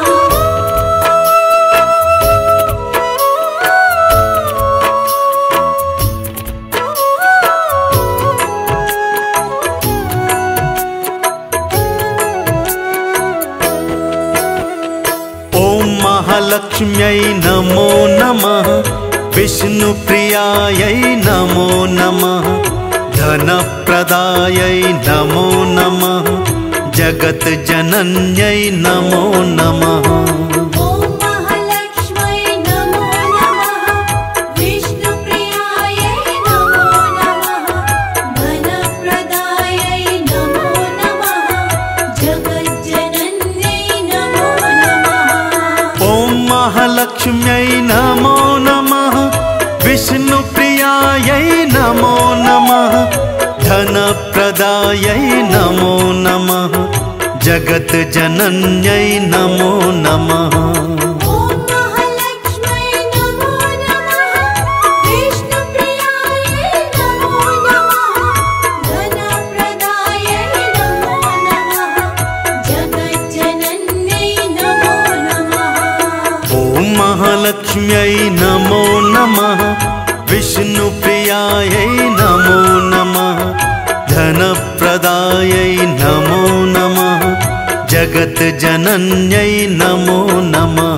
Speaker 1: ॐ महालक्ष्म्यै नमो नमः, विष्णुप्रियायै नमो नमः, धनप्रदायै नमो नमः, जगज्जनन्यै नमो नमः।
Speaker 3: ॐ महालक्ष्मै नमो नमः, विष्णुप्रियायै नमो नमः, धनप्रदायै नमो नमः, जगज्जनन्यै नमो नमः।
Speaker 1: ॐ महालक्ष्म्यै नमो नमः, विष्णुप्रियायै नमो नमः, धनप्रदायै नमो नमः, जगज्जनन्यै नमो नमः।
Speaker 3: ॐ महालक्ष्मै नमो नमः, विष्णुप्रियायै नमो नमः, धनप्रदायै नमो नमः, जगज्जनन्यै नमो नमः।
Speaker 1: ॐ महालक्ष्म्यै नमो नमः, विष्णुप्रियायै नमो नमः, धनप्रदायै नमो नमः, जगज्जनन्यै नमो नमः।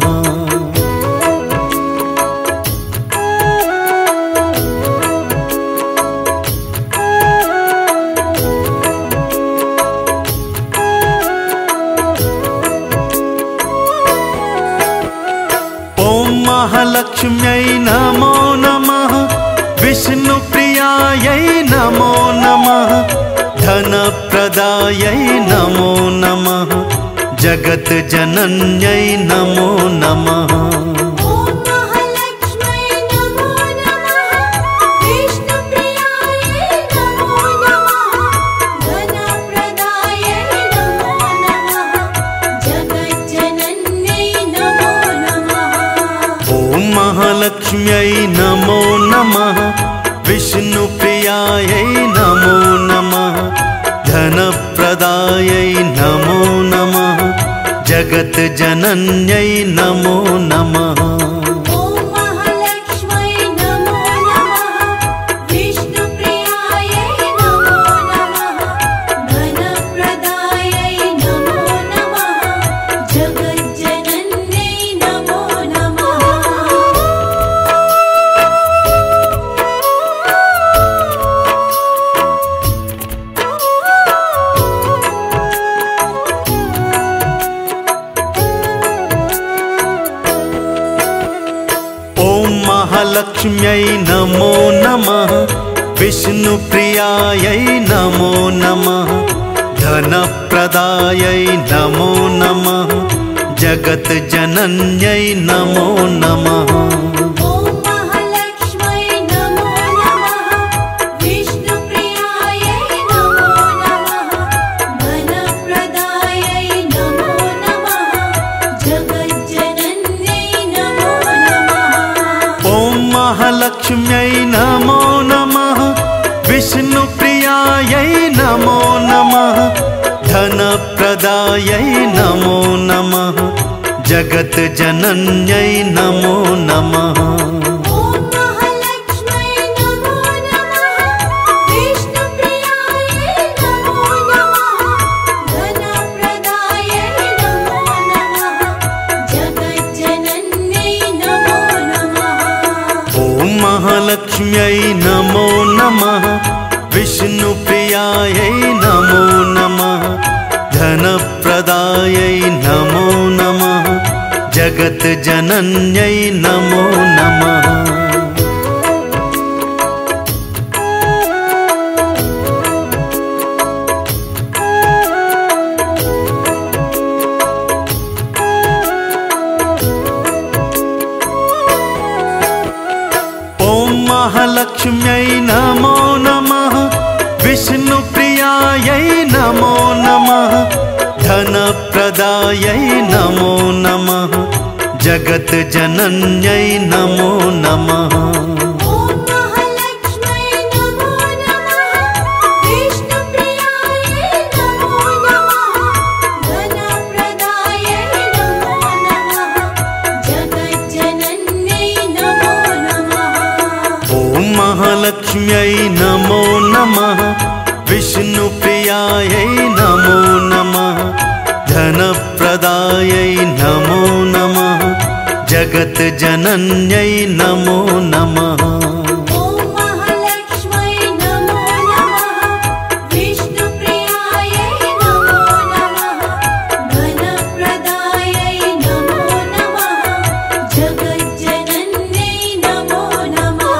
Speaker 1: ॐ महालक्ष्म्यै नमो नमः, विष्णुप्रियायै नमो नमः, धनप्रदायै नमो नमः, जगज्जनन्यै नमो नमः।
Speaker 3: ॐ महालक्ष्मै नमो नमः, विष्णुप्रियायै नमो नमः, धनप्रदायै नमो नमः, जगज्जनन्यै नमो नमः।
Speaker 1: ॐ महालक्ष्म्यै नमो नमः, विष्णुप्रियायै नमो नमः, धनप्रदायै नमो नमः, जगज्जनन्यै नमो नमः।
Speaker 3: ॐ महालक्ष्मै नमो नमः, विष्णुप्रियायै नमो नमः, धनप्रदायै नमो नमः, जगज्जनन्यै नमो नमः।
Speaker 1: ॐ महालक्ष्म्यै नमो नमः, विष्णुप्रियायै नमो नमः, धनप्रदायै नमो नमः, जगज्जनन्यै नमो नमः।
Speaker 3: ॐ महालक्ष्मै नमो नमः, विष्णुप्रियायै नमो नमः, धनप्रदायै नमो नमः, जगज्जनन्यै नमो नमः।
Speaker 1: ॐ महालक्ष्म्यै नमो नमः, विष्णुप्रियायै नमो नमः, धनप्रदायै नमो नमः, जगज्जनन्यै नमो नमः।
Speaker 3: ॐ महालक्ष्मै नमो नमः, विष्णुप्रियायै नमो नमः, धनप्रदायै नमो नमः, जगज्जनन्यै नमो नमः।
Speaker 1: ॐ महालक्ष्म्यै नमो नमः, विष्णुप्रियायै नमो नमः, धनप्रदायै नमो नमः, जगज्जनन्यै नमो नमः। महालक्ष्म्यै नमो नमः, विष्णुप्रियायै नमो नमः, प्रियायै नमो नमः, जगत जनन्यै नमो नमः।
Speaker 3: ॐ महालक्ष्म्यै नमो नमः, विष्णुप्रियायै नमो नमः, धनप्रदायै नमो नमः, जगज्जनन्यै नमो नमः।
Speaker 1: ॐ महालक्ष्म्यै नमो नमः, विष्णुप्रियायै नमो नमः, धनप्रदायै नमो नमः, जगत जनन्यै नमो नमः।
Speaker 3: ॐ महालक्ष्म्यै नमो नमः, विष्णुप्रियायै नमो नमः, धनप्रदायै नमो नमः, जगज्जनन्यै नमो नमः।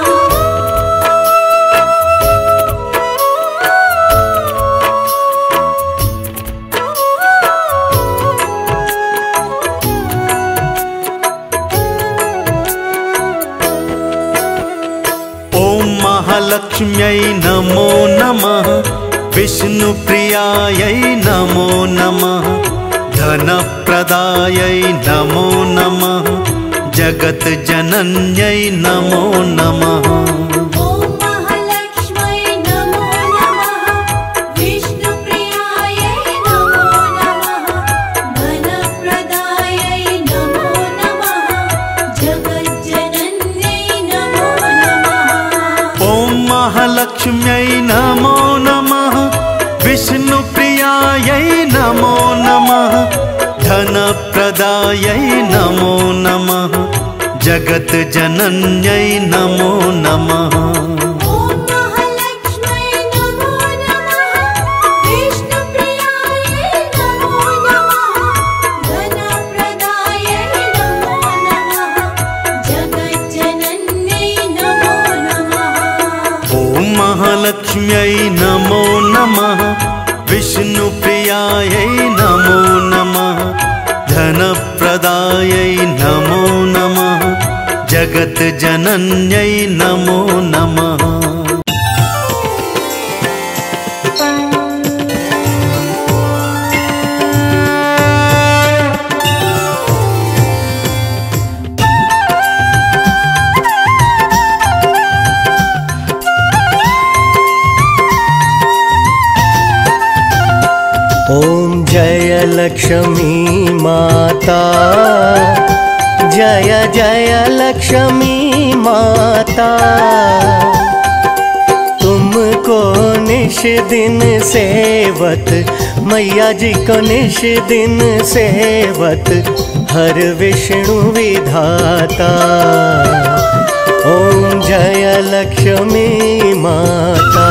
Speaker 1: ॐ महालक्ष्म्यै नमो नमः, विष्णुप्रियायै नमो नमः, धनप्रदायै नमो नमः, जगत जनन्यै नमो नमः।
Speaker 3: ॐ महालक्ष्म्यै नमो नमः, विष्णुप्रियायै नमो नमः, धनप्रदायै नमो नमः, जगज्जनन्यै नमो नमः।
Speaker 1: ॐ महालक्ष्म्यै नमो नमः, विष्णुप्रियायै नमो नमः, धनप्रदायै नमो नमः, जगत जनन्यै नमो नमः।
Speaker 3: ॐ महालक्ष्म्यै नमो नमः, विष्णुप्रियायै नमो नमः, धनप्रदायै नमो नमः, जगज्जनन्यै नमो नमः।
Speaker 1: ॐ महालक्ष्म्यै नमो नमः, विष्णुप्रियायै नमो नमः, धनप्रदायै नमो नमः, जगत जनन्यै नमो नमः।
Speaker 4: ॐ जय लक्ष्मी माता, जय जय लक्ष्मी माता, तुमको निश दिन सेवत, मैया जी को निश दिन सेवत, हर विष्णु विधाता। ॐ जय लक्ष्मी माता।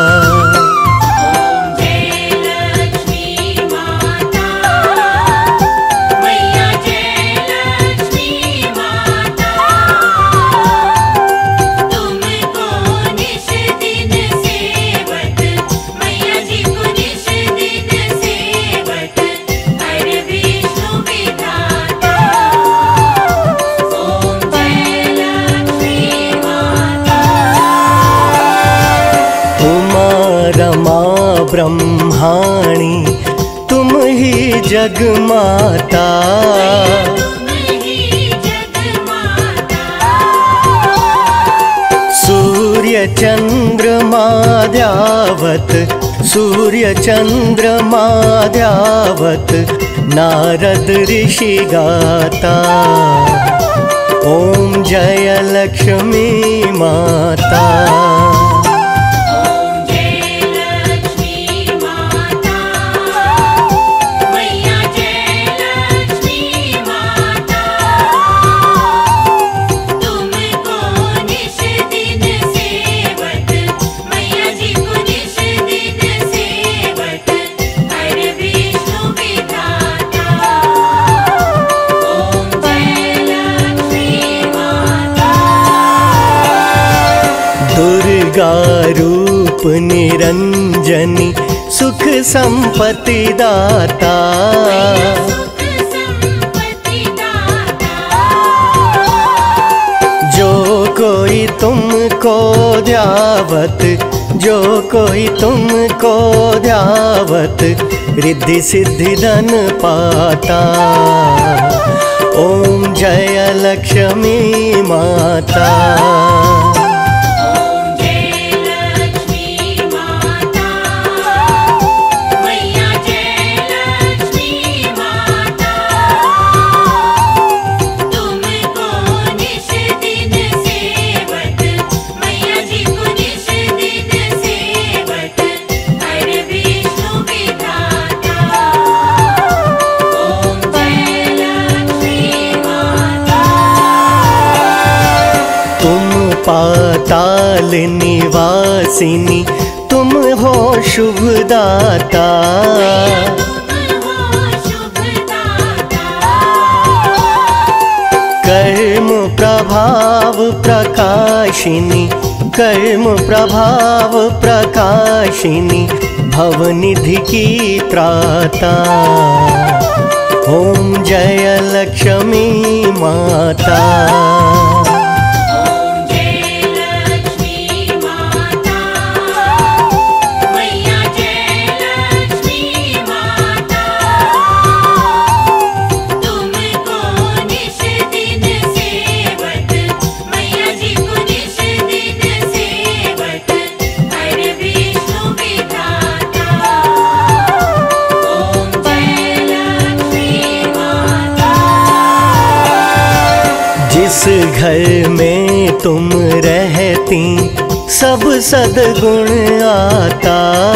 Speaker 4: ब्रह्माणी तुम ही जग माता, सूर्य चंद्रमा ध्यावत, सूर्य चंद्रमा ध्यावत, नारद ऋषि गाता। ओम जय लक्ष्मी माता। दुर्गा रूप निरंजनी सुख संपत्ति दाता, जो कोई तुमको ध्यावत जो कोई तुमको ध्यावत रिद्धि सिद्धि धन पाता। ओम जय लक्ष्मी माता। पाताल निवासिनी तुम हो शुभदाता। कर्म प्रभाव प्रकाशिनी, कर्म प्रभाव प्रकाशिनी, भवनिधि की त्राता। ओम जय लक्ष्मी माता। जिस घर में तुम रहती सब सद्गुण आता।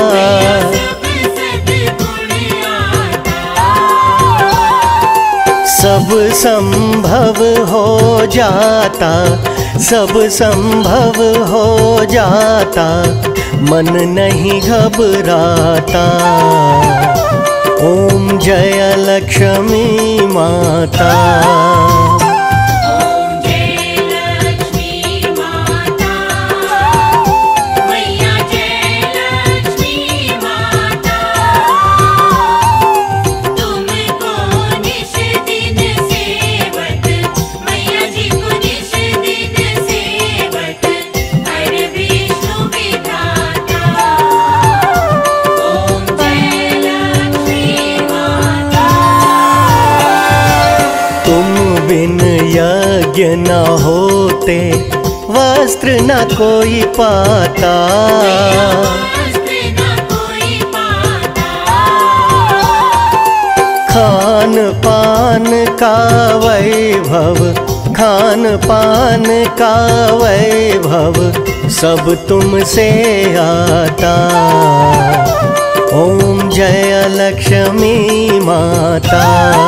Speaker 4: सब संभव हो जाता, सब संभव हो जाता, मन नहीं घबराता। ओम जय लक्ष्मी माता। यज्ञ न होते वस्त्र न कोई पाता। खान पान का वैभव, खान पान का वैभव सब तुमसे आता। ओम जय लक्ष्मी माता।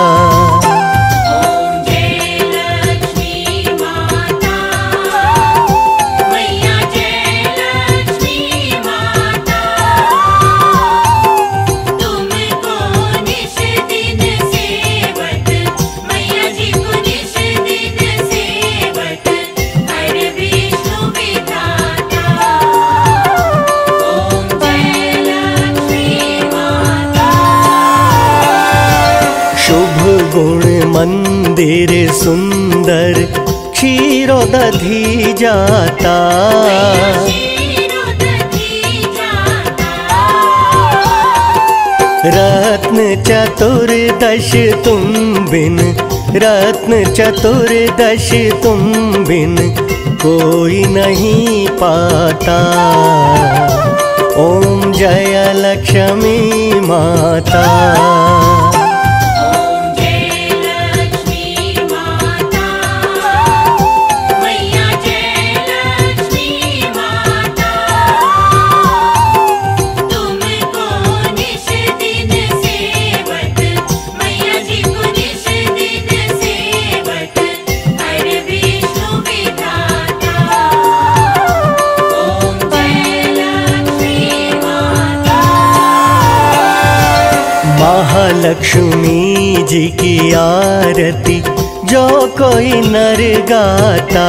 Speaker 4: गुण मंदिर सुंदर क्षीरोदधि जाता। रत्न चतुर्दश तुम बिन, रत्न चतुर्दश तुम बिन कोई नहीं पाता। ओम जय लक्ष्मी माता। महालक्ष्मी जी की आरती जो कोई नर गाता।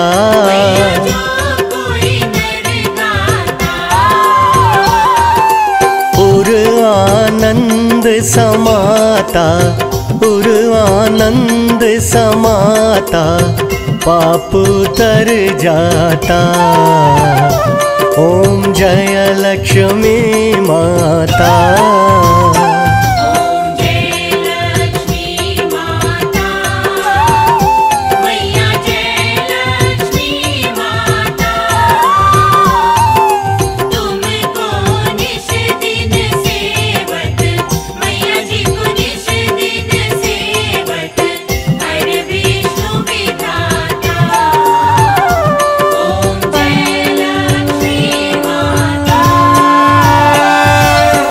Speaker 4: पुर आनंद समाता, पुर आनंद समाता, पाप उतर जाता। ओम जय लक्ष्मी माता।